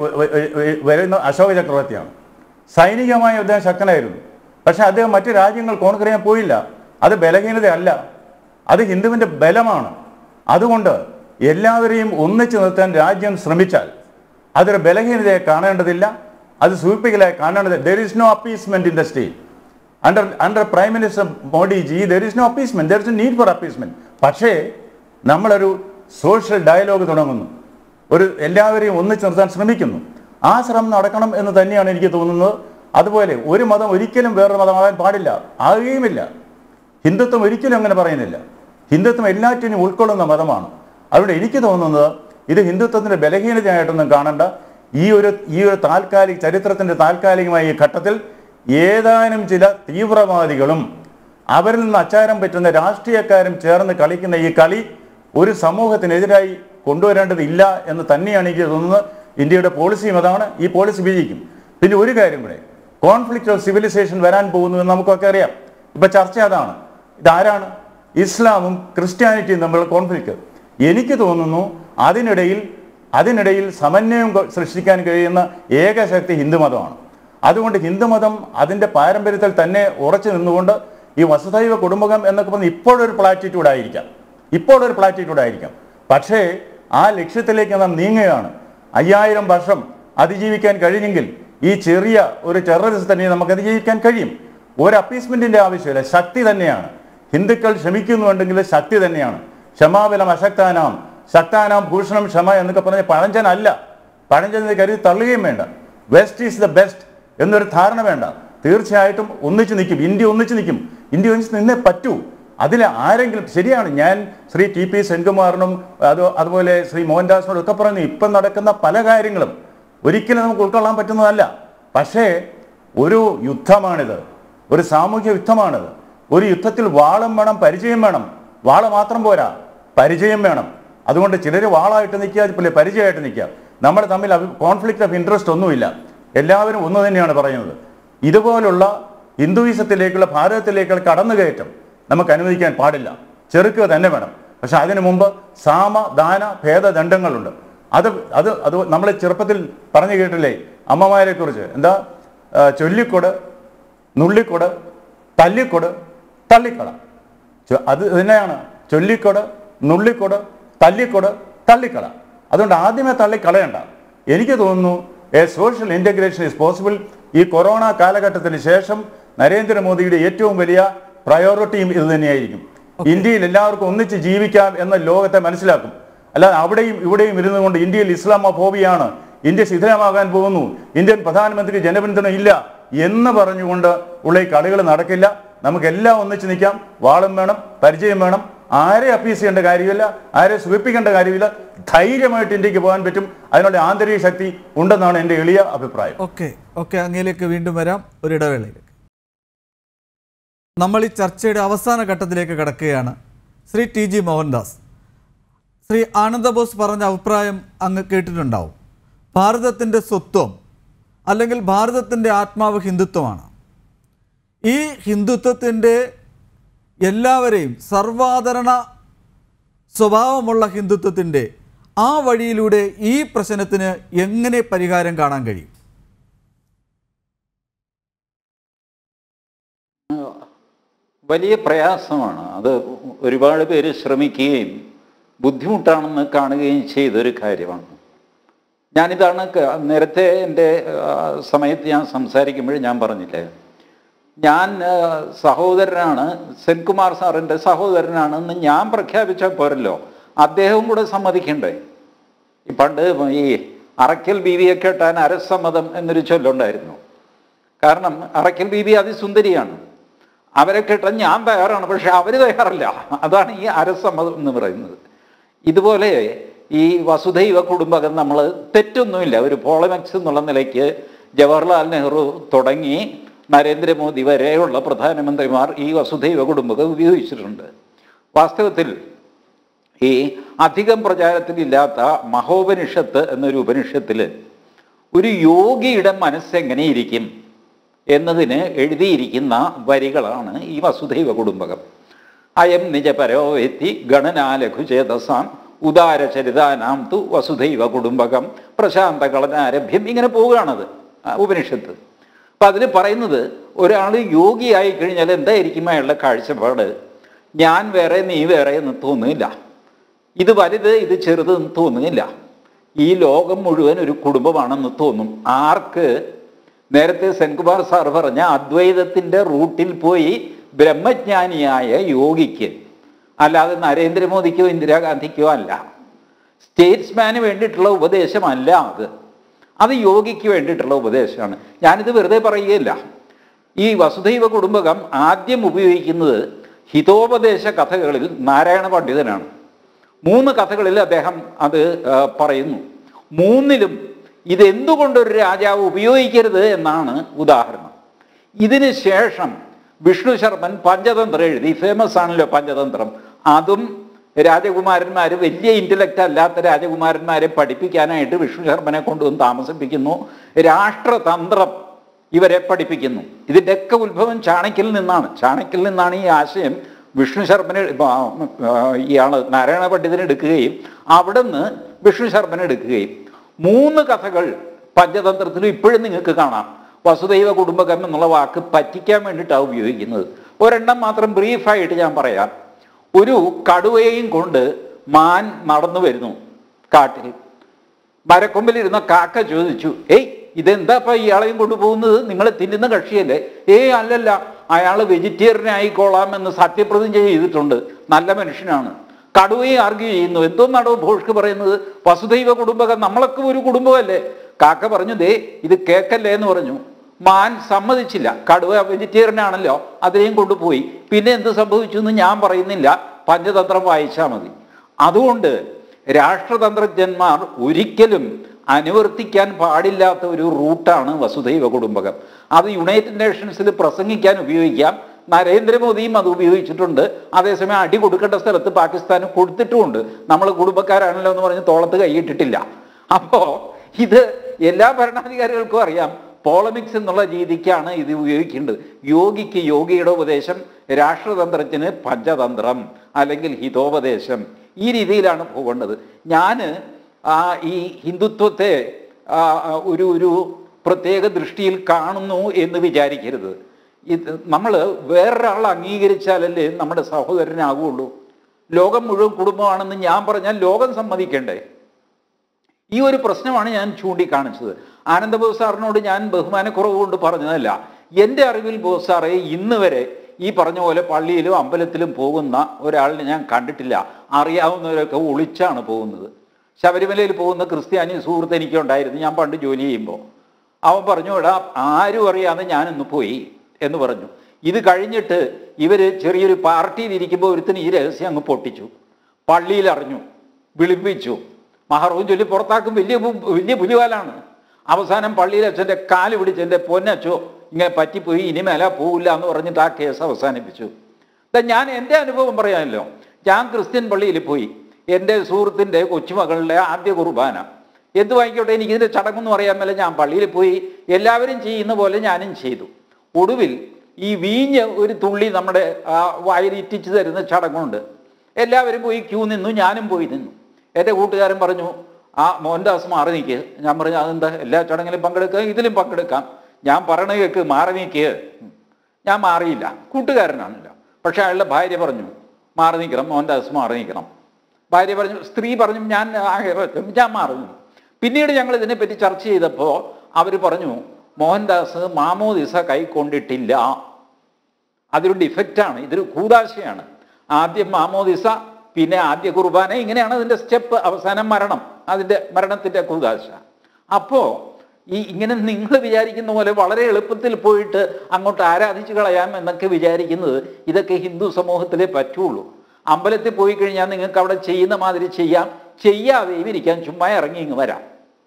വരുന്ന അശോക ചക്രവർത്തിയാണ്. സൈനികമായി അദ്ദേഹം ശക്തനായിരുന്നു, പക്ഷെ അദ്ദേഹം മറ്റു രാജ്യങ്ങൾ കോൺകർ ചെയ്യാൻ പോയില്ല. അത് ബലഹീനതയല്ല, അത് ഹിന്ദുവിൻ്റെ ബലമാണ്. അതുകൊണ്ട് എല്ലാവരെയും ഒന്നിച്ചു നിർത്താൻ രാജ്യം ശ്രമിച്ചാൽ അതൊരു ബലഹീനതയെ കാണേണ്ടതില്ല, അത് സൂചിപ്പിക്കലായി കാണേണ്ടത്. There is no appeasement in the state under under prime minister Modiji. There is no appeasement, there is a need for appeasement. പക്ഷേ നമ്മളൊരു സോഷ്യൽ ഡയലോഗ് തുടങ്ങുന്നു, ഒരു എല്ലാവരെയും ഒന്നിച്ചു നിർത്താൻ ശ്രമിക്കുന്നു. ആ ശ്രമം നടക്കണം എന്ന് തന്നെയാണ് എനിക്ക് തോന്നുന്നത്. അതുപോലെ ഒരു മതം ഒരിക്കലും വേറൊരു മതമാകാൻ പാടില്ല, ആകുകയുമില്ല. ഹിന്ദുത്വം ഒരിക്കലും അങ്ങനെ പറയുന്നില്ല. ഹിന്ദുത്വം എല്ലാറ്റിനും ഉൾക്കൊള്ളുന്ന മതമാണ്. അതുകൊണ്ട് എനിക്ക് തോന്നുന്നത് ഇത് ഹിന്ദുത്വത്തിൻ്റെ ബലഹീനതയായിട്ടൊന്നും കാണണ്ട. ഈ ഒരു ഈ ഒരു താൽക്കാലിക ചരിത്രത്തിൻ്റെ താൽക്കാലികമായ ഈ ഘട്ടത്തിൽ ഏതാനും ചില തീവ്രവാദികളും അവരിൽ നിന്ന് അച്ചാരം പറ്റുന്ന രാഷ്ട്രീയക്കാരും ചേർന്ന് കളിക്കുന്ന ഈ കളി ഒരു സമൂഹത്തിനെതിരായി കൊണ്ടുവരേണ്ടതില്ല എന്ന് തന്നെയാണ് എനിക്ക് തോന്നുന്നത്. ഇന്ത്യയുടെ പോളിസിയും അതാണ്, ഈ പോളിസി വിജയിക്കും. പിന്നെ ഒരു കാര്യം കൂടെ, കോൺഫ്ലിക്റ്റ് ഓഫ് സിവിലൈസേഷൻ വരാൻ പോകുന്നു എന്ന് നമുക്കൊക്കെ അറിയാം. ഇപ്പം ചർച്ച അതാണ്, ഇതാരാണ് ഇസ്ലാമും ക്രിസ്ത്യാനിറ്റിയും തമ്മിലുള്ള കോൺഫ്ലിക്റ്റ്. എനിക്ക് തോന്നുന്നു അതിനിടയിൽ അതിനിടയിൽ സമന്വയം സൃഷ്ടിക്കാൻ കഴിയുന്ന ഏകശക്തി ഹിന്ദുമതമാണ്. അതുകൊണ്ട് ഹിന്ദുമതം അതിൻ്റെ പാരമ്പര്യത്തിൽ തന്നെ ഉറച്ചു നിന്നുകൊണ്ട് ഈ വസുധൈവ കുടുംബകം എന്നൊക്കെ പറഞ്ഞ് ഇപ്പോഴൊരു പ്ലാറ്റിറ്റ്യൂഡ് ആയിരിക്കാം ഇപ്പോഴൊരു പ്ലാറ്റിറ്റ്യൂഡ് ആയിരിക്കാം പക്ഷേ ആ ലക്ഷ്യത്തിലേക്ക് നാം നീങ്ങുകയാണ്. അയ്യായിരം വർഷം അതിജീവിക്കാൻ കഴിഞ്ഞെങ്കിൽ ഈ ചെറിയ ഒരു ടെററിസ്റ്റ് തന്നെ നമുക്ക് അതിജീവിക്കാൻ കഴിയും. ഒരു അപ്പീസ്മെൻറ്റിൻ്റെ ആവശ്യമില്ല, ശക്തി തന്നെയാണ്. ഹിന്ദുക്കൾ ക്ഷമിക്കുന്നുണ്ടെങ്കിൽ ശക്തി തന്നെയാണ്. ക്ഷമാബലം അശക്താനാം ശക്താനാം ഭൂഷണം ക്ഷമ എന്നൊക്കെ പറഞ്ഞ പഴഞ്ചനല്ല. പഴഞ്ചനെ കരുതി തള്ളുകയും വേണ്ട. വെസ്റ്റ് ഈസ് ദ ബെസ്റ്റ് എന്നൊരു ധാരണ വേണ്ട. തീർച്ചയായിട്ടും ഒന്നിച്ച് നിൽക്കും, ഇന്ത്യ ഒന്നിച്ച് നിൽക്കും. ഇന്ത്യ ഒന്നിച്ച് നിന്നേ പറ്റൂ. അതിൽ ആരെങ്കിലും ശരിയാണ്, ഞാൻ ശ്രീ ടി പി സെൻകുമാറിനും അത് അതുപോലെ ശ്രീ മോഹൻദാസിനോടും ഒക്കെ പറഞ്ഞു, ഇപ്പം നടക്കുന്ന പല കാര്യങ്ങളും ഒരിക്കലും നമുക്ക് ഉൾക്കൊള്ളാൻ പറ്റുന്നതല്ല. പക്ഷേ ഒരു യുദ്ധമാണിത്, ഒരു സാമൂഹ്യ യുദ്ധമാണിത്. ഒരു യുദ്ധത്തിൽ വാളും വേണം, പരിചയം വേണം. വാള് മാത്രം പോരാ, പരിചയം വേണം. അതുകൊണ്ട് ചിലർ വാളായിട്ട് നിൽക്കുക, പരിചയമായിട്ട് നിൽക്കുക. നമ്മൾ തമ്മിൽ കോൺഫ്ലിക്റ്റ് ഓഫ് ഇൻട്രസ്റ്റ് ഒന്നുമില്ല, എല്ലാവരും ഒന്ന് തന്നെയാണ് പറയുന്നത്. ഇതുപോലുള്ള ഹിന്ദുയിസത്തിലേക്കുള്ള ഭാരതത്തിലേക്കുള്ള കടന്നുകയറ്റം നമുക്ക് അനുവദിക്കാൻ പാടില്ല, ചെറുക്കുക തന്നെ വേണം. പക്ഷെ അതിനു മുമ്പ് സാമ ദാന ഭേദദണ്ഡങ്ങളുണ്ട്. അത് അത് അത് നമ്മൾ ചെറുപ്പത്തിൽ പറഞ്ഞു കേട്ടില്ലേ അമ്മമാരെ കുറിച്ച്, എന്താ ചൊല്ലിക്കൊട്, നുള്ളിക്കൊട്, തല്ലിക്കൊട്, തള്ളിക്കള. അത് തന്നെയാണ് ചൊല്ലിക്കൊട്, നുള്ളിക്കൊട്, തല്ലിക്കൊട്, തള്ളിക്കള. അതുകൊണ്ട് ആദ്യമേ തള്ളിക്കളയണ്ട. എനിക്ക് തോന്നുന്നു a social integration is possible. ഈ കൊറോണ കാലഘട്ടത്തിന് ശേഷം നരേന്ദ്രമോദിയുടെ ഏറ്റവും വലിയ പ്രയോറിറ്റിയും ഇത് തന്നെയായിരിക്കും. ഇന്ത്യയിൽ എല്ലാവർക്കും ഒന്നിച്ച് ജീവിക്കാം എന്ന ലോകത്തെ മനസ്സിലാക്കും. അല്ലാതെ അവിടെയും ഇവിടെയും ഇരുന്നു കൊണ്ട് ഇന്ത്യയിൽ ഇസ്ലാമോഫോബിയാണ്, ഇന്ത്യ ശിഥിലമാകാൻ പോകുന്നു, ഇന്ത്യൻ പ്രധാനമന്ത്രി ജനപിന്തുണ ഇല്ല എന്ന് പറഞ്ഞുകൊണ്ട് ഉള്ള ഈ കളികൾ നടക്കില്ല. നമുക്കെല്ലാം ഒന്നിച്ച് നിൽക്കാം. വാളും വേണം, പരിചയം വേണം. ആരെ അപ്പീസ് ചെയ്യേണ്ട കാര്യമില്ല, ആരെ സുഖിപ്പിക്കേണ്ട കാര്യമില്ല. ധൈര്യമായിട്ട് ഇന്ത്യക്ക് പോകാൻ പറ്റും. അതിനുള്ള ആന്തരിക ശക്തി ഉണ്ടെന്നാണ് എൻ്റെ എളിയ അഭിപ്രായം. ഓക്കെ ഓക്കെ അങ്ങയിലേക്ക് വീണ്ടും വരാം, ഒരിടവേളയിലേക്ക്. നമ്മൾ ഈ ചർച്ചയുടെ അവസാന ഘട്ടത്തിലേക്ക് കടക്കുകയാണ്. ശ്രീ ടി ജി മോഹൻദാസ്, ശ്രീ ആനന്ദബോസ് പറഞ്ഞ അഭിപ്രായം അങ്ങ് കേട്ടിട്ടുണ്ടാവും. ഭാരതത്തിൻ്റെ സ്വത്വം അല്ലെങ്കിൽ ഭാരതത്തിൻ്റെ ആത്മാവ് ഹിന്ദുത്വമാണ്. ഈ ഹിന്ദുത്വത്തിൻ്റെ എല്ലാവരെയും സർവാധരണ സ്വഭാവമുള്ള ഹിന്ദുത്വത്തിൻ്റെ ആ വഴിയിലൂടെ ഈ പ്രശ്നത്തിന് എങ്ങനെ പരിഹാരം കാണാൻ കഴിയും? വലിയ പ്രയാസമാണ്. അത് ഒരുപാട് പേര് ശ്രമിക്കുകയും ബുദ്ധിമുട്ടാണെന്ന് കാണുകയും ചെയ്തൊരു കാര്യമാണ്. ഞാനിതാണ് നേരത്തെ എൻ്റെ സമയത്ത് ഞാൻ സംസാരിക്കുമ്പോൾ ഞാൻ പറഞ്ഞില്ലേ, ഞാൻ സഹോദരനാണ്, സെൻകുമാർ സാറിൻ്റെ സഹോദരനാണെന്ന് ഞാൻ പ്രഖ്യാപിച്ചാൽ പോരല്ലോ, അദ്ദേഹവും കൂടെ സമ്മതിക്കണ്ടേ. പണ്ട് ഈ അറയ്ക്കൽ ബീവിയെ കേട്ടാൻ അരസമ്മതം എന്നൊരു ചൊല്ലുണ്ടായിരുന്നു. കാരണം അറയ്ക്കൽ ബീവി അതിസുന്ദരിയാണ്, അവരെ കേട്ടാൻ ഞാൻ തയ്യാറാണ്, പക്ഷെ അവർ തയ്യാറല്ല. അതാണ് ഈ അരസമ്മതം എന്ന് പറയുന്നത്. ഇതുപോലെ ഈ വസുധൈവ കുടുംബകം നമ്മൾ തെറ്റൊന്നുമില്ല, ഒരു പോളിമിക്സ് എന്നുള്ള നിലയ്ക്ക് ജവഹർലാൽ നെഹ്റു തുടങ്ങി നരേന്ദ്രമോദി വരെയുള്ള പ്രധാനമന്ത്രിമാർ ഈ വസുധൈവ കുടുംബകം ഉപയോഗിച്ചിട്ടുണ്ട്. വാസ്തവത്തിൽ ഈ അധികം പ്രചാരത്തിലില്ലാത്ത മഹോപനിഷത്ത് എന്നൊരു ഉപനിഷത്തിൽ ഒരു യോഗിയുടെ മനസ്സെങ്ങനെയിരിക്കും എന്നതിന് എഴുതിയിരിക്കുന്ന വരികളാണ് ഈ വസുധൈവ കുടുംബകം. അയം നിജപരോ വ്യക്തി ഗണനാലഘുചേതസാം ഉദാരചരിതാനാം തു വസുധൈവ കുടുംബകം പ്രശാന്ത കളനാരഭ്യം. ഇങ്ങനെ പോവുകയാണത് ഉപനിഷത്ത്. അപ്പം അതിൽ പറയുന്നത് ഒരാൾ യോഗിയായി കഴിഞ്ഞാൽ എന്തായിരിക്കും അയാളുടെ കാഴ്ചപ്പാട്? ഞാൻ വേറെ നീ വേറെ എന്ന് തോന്നുന്നില്ല, ഇത് വലുത് ഇത് ചെറുത് എന്ന് തോന്നുന്നില്ല, ഈ ലോകം മുഴുവൻ ഒരു കുടുംബമാണെന്ന് തോന്നും. ആർക്ക്? നേരത്തെ സെൻകുമാർ സാർ പറഞ്ഞ അദ്വൈതത്തിൻ്റെ റൂട്ടിൽ പോയി ബ്രഹ്മജ്ഞാനിയായ യോഗിക്ക്, അല്ലാതെ നരേന്ദ്രമോദിക്കോ ഇന്ദിരാഗാന്ധിക്കോ അല്ല. സ്റ്റേറ്റ്സ്മാന് വേണ്ടിയിട്ടുള്ള ഉപദേശമല്ല അത്, അത് യോഗിക്ക് വേണ്ടിയിട്ടുള്ള ഉപദേശമാണ്. ഞാനിത് വെറുതെ പറയുകയില്ല. ഈ വസുധൈവ കുടുംബകം ആദ്യം ഉപയോഗിക്കുന്നത് ഹിതോപദേശ കഥകളിൽ നാരായണ പണ്ഡിതനാണ്. മൂന്ന് കഥകളിൽ അദ്ദേഹം അത് പറയുന്നു. മൂന്നിലും ഇതെന്തുകൊണ്ടൊരു രാജാവ് ഉപയോഗിക്കരുത് എന്നാണ് ഉദാഹരണം. ഇതിന് ശേഷം വിഷ്ണു ശർമ്മൻ പഞ്ചതന്ത്രം എഴുതി. ഫേമസ് ആണല്ലോ പഞ്ചതന്ത്രം. അതും രാജകുമാരന്മാർ, വലിയ ഇൻ്റലക്റ്റ് അല്ലാത്ത രാജകുമാരന്മാരെ പഠിപ്പിക്കാനായിട്ട് വിഷ്ണു ശർമ്മനെ കൊണ്ടുവന്ന് താമസിപ്പിക്കുന്നു. രാഷ്ട്രതന്ത്രം ഇവരെ പഠിപ്പിക്കുന്നു. ഇതിൻ്റെയൊക്കെ ഉത്ഭവം ചാണക്യയിൽ നിന്നാണ്. ചാണക്യയിൽ നിന്നാണ് ഈ ആശയം വിഷ്ണു ശർമ്മനെ ഇയാൾ നാരായണ പണ്ഡിതനെ എടുക്കുകയും അവിടുന്ന് വിഷ്ണു ശർമ്മനെ എടുക്കുകയും. മൂന്ന് കഥകൾ പഞ്ചതന്ത്രത്തിലും ഇപ്പോഴും നിങ്ങൾക്ക് കാണാം. വസുധൈവ കുടുംബകം എന്നുള്ള വാക്ക് പറ്റിക്കാൻ വേണ്ടിയിട്ടാണ് ഉപയോഗിക്കുന്നത്. ഒരെണ്ണം മാത്രം ബ്രീഫായിട്ട് ഞാൻ പറയാം. ഒരു കടുവയെയും കൊണ്ട് മാൻ നടന്നു വരുന്നു കാട്ടിൽ. മരക്കൊമ്പിലിരുന്ന കാക്ക ചോദിച്ചു, ഏയ് ഇതെന്താപ്പ ഇയാളെയും കൊണ്ടുപോകുന്നത്, നിങ്ങൾ തിന്നുന്ന കക്ഷിയല്ലേ? ഏയ് അല്ലല്ല, അയാൾ വെജിറ്റേറിയൻ ആയിക്കോളാം എന്ന് സത്യപ്രതിജ്ഞ ചെയ്തിട്ടുണ്ട്, നല്ല മനുഷ്യനാണ്. കടുവയെ ആർഗ്യൂ ചെയ്യുന്നു. എന്തോന്നാണോ ഭോഷ്ക്ക് പറയുന്നത്? വസുധൈവ കുടുംബകം, നമ്മളൊക്കെ ഒരു കുടുംബമല്ലേ? കാക്ക പറഞ്ഞു, ദേ ഇത് കേക്കല്ലേ എന്ന് പറഞ്ഞു. മാൻ സമ്മതിച്ചില്ല. കടുവ വെജിറ്റേറിയൻ ആണല്ലോ, അതിനെയും കൊണ്ടുപോയി. പിന്നെ എന്ത് സംഭവിച്ചു എന്ന് ഞാൻ പറയുന്നില്ല, പഞ്ചതന്ത്രം വായിച്ചാൽ മതി. അതുകൊണ്ട് രാഷ്ട്രതന്ത്രജ്ഞന്മാർ ഒരിക്കലും അനുവർത്തിക്കാൻ പാടില്ലാത്ത ഒരു റൂട്ടാണ് വസുധൈവ കുടുംബകം. അത് യുണൈറ്റഡ് നേഷൻസിൽ പ്രസംഗിക്കാൻ ഉപയോഗിക്കാം. നരേന്ദ്രമോദിയും അത് ഉപയോഗിച്ചിട്ടുണ്ട്. അതേസമയം അടി കൊടുക്കേണ്ട സ്ഥലത്ത് പാകിസ്ഥാന് കൊടുത്തിട്ടുമുണ്ട്. നമ്മൾ കുടുംബക്കാരാണല്ലോ എന്ന് പറഞ്ഞ് തോളത്ത് കൈയിട്ടിട്ടില്ല. അപ്പോൾ ഇത് എല്ലാ ഭരണാധികാരികൾക്കും അറിയാം. പോളമിക്സ് എന്നുള്ള രീതിക്കാണ് ഇത് ഉപയോഗിക്കേണ്ടത്. യോഗിക്ക് യോഗിയുടെ ഉപദേശം, രാഷ്ട്രതന്ത്രത്തിന് പഞ്ചതന്ത്രം അല്ലെങ്കിൽ ഹിതോപദേശം, ഈ രീതിയിലാണ് പോകേണ്ടത്. ഞാൻ ഈ ഹിന്ദുത്വത്തെ ഒരു ഒരു പ്രത്യേക ദൃഷ്ടിയിൽ കാണുന്നു എന്ന് വിചാരിക്കരുത്. ഇത് നമ്മൾ വേറൊരാൾ അംഗീകരിച്ചാലല്ലേ നമ്മുടെ സഹോദരനാകുള്ളൂ. ലോകം മുഴുവൻ കുടുംബമാണെന്ന് ഞാൻ പറഞ്ഞാൽ ലോകം സമ്മതിക്കണ്ടേ? ഈ ഒരു പ്രശ്നമാണ് ഞാൻ ചൂണ്ടിക്കാണിച്ചത്. ആനന്ദ ബോസ് സാറിനോട് ഞാൻ ബഹുമാനക്കുറവ് കൊണ്ട് പറഞ്ഞതല്ല. എൻ്റെ അറിവിൽ ബോസ് സാറേ ഇന്ന് വരെ ഈ പറഞ്ഞ പോലെ പള്ളിയിലും അമ്പലത്തിലും പോകുന്ന ഒരാളിനെ ഞാൻ കണ്ടിട്ടില്ല. അറിയാവുന്നവരൊക്കെ ഒളിച്ചാണ് പോകുന്നത്. ശബരിമലയിൽ പോകുന്ന ക്രിസ്ത്യാനി സുഹൃത്ത് എനിക്കുണ്ടായിരുന്നു ഞാൻ പണ്ട് ജോലി ചെയ്യുമ്പോൾ. അവൻ പറഞ്ഞു, എടാ ആരും അറിയാതെ ഞാനിന്ന് പോയി എന്ന് പറഞ്ഞു. ഇത് കഴിഞ്ഞിട്ട് ഇവർ ചെറിയൊരു പാർട്ടിയിൽ ഇരിക്കുമ്പോൾ ഒരുത്തിന് ഈ രഹസ്യം അങ്ങ് പൊട്ടിച്ചു. പള്ളിയിൽ അറിഞ്ഞു, വിളിപ്പിച്ചു, മഹറവും ചൊല്ലി പുറത്താക്കും. വലിയ വലിയ പുലിവാലാണ്. അവസാനം പള്ളിയിൽ അച്ഛൻ്റെ കാല് പിടിച്ച് എൻ്റെ പൊന്നച്ചോ ഇങ്ങനെ പറ്റിപ്പോയി, ഇനി മേല പോവില്ല എന്ന് പറഞ്ഞിട്ട് ആ കേസ് അവസാനിപ്പിച്ചു. ഞാൻ എൻ്റെ അനുഭവം പറയാമല്ലോ. ഞാൻ ക്രിസ്ത്യൻ പള്ളിയിൽ പോയി. എൻ്റെ സുഹൃത്തിൻ്റെ കൊച്ചുമകളുടെ ആദ്യ കുർബാന എന്ത് വാങ്ങിക്കോട്ടെ, എനിക്കിതിൻ്റെ ചടങ്ങൊന്നും അറിയാൻ മേലെ ഞാൻ പള്ളിയിൽ പോയി. എല്ലാവരും ചെയ്യുന്ന പോലെ ഞാനും ചെയ്തു. ഒടുവിൽ ഈ വീഞ്ഞ് ഒരു തുള്ളി നമ്മുടെ വായിൽ ഇറ്റിച്ച് തരുന്ന ചടങ്ങുണ്ട്. എല്ലാവരും പോയി ക്യൂ നിന്നു, ഞാനും പോയി നിന്നു. എൻ്റെ കൂട്ടുകാരൻ പറഞ്ഞു, ആ മോഹൻദാസ് മാറി നിൽക്കുക. ഞാൻ പറഞ്ഞു, അതെന്താ എല്ലാ ചടങ്ങിലും പങ്കെടുക്കുക, ഇതിലും പങ്കെടുക്കാം. ഞാൻ പറയണ കേൾക്ക്, മാറി നിൽക്കുക. ഞാൻ മാറിയില്ല, കൂട്ടുകാരനാണല്ലോ. പക്ഷെ അയാളുടെ ഭാര്യ പറഞ്ഞു മാറി നിൽക്കണം, മോഹൻദാസ് മാറി നിൽക്കണം. ഭാര്യ പറഞ്ഞു, സ്ത്രീ പറഞ്ഞു ഞാൻ ഞാൻ മാറുന്നു. പിന്നീട് ഞങ്ങൾ ഇതിനെപ്പറ്റി ചർച്ച ചെയ്തപ്പോൾ അവർ പറഞ്ഞു, മോഹൻദാസ് മാമോദിസ കൈക്കൊണ്ടിട്ടില്ല, അതൊരു ഡിഫക്റ്റാണ്, ഇതൊരു കൂദാശയാണ്. ആദ്യം മാമോദിസ, പിന്നെ ആദ്യ കുർബാന, ഇങ്ങനെയാണ് അതിൻ്റെ സ്റ്റെപ്പ്. അവസാനം മരണം, അതിൻ്റെ മരണത്തിൻ്റെ കൂദാശ. അപ്പോൾ ഈ ഇങ്ങനെ നിങ്ങൾ വിചാരിക്കുന്ന പോലെ വളരെ എളുപ്പത്തിൽ പോയിട്ട് അങ്ങോട്ട് ആരാധിച്ചു കളയാം എന്നൊക്കെ വിചാരിക്കുന്നത് ഇതൊക്കെ ഹിന്ദു സമൂഹത്തിലേ പറ്റുള്ളൂ. അമ്പലത്തിൽ പോയി കഴിഞ്ഞാൽ നിങ്ങൾക്ക് അവിടെ ചെയ്യുന്ന മാതിരി ചെയ്യാം, ചെയ്യാതെയും ഇരിക്കാൻ, ചുമ്മാ ഇറങ്ങി ഇങ്ങ് വരാം.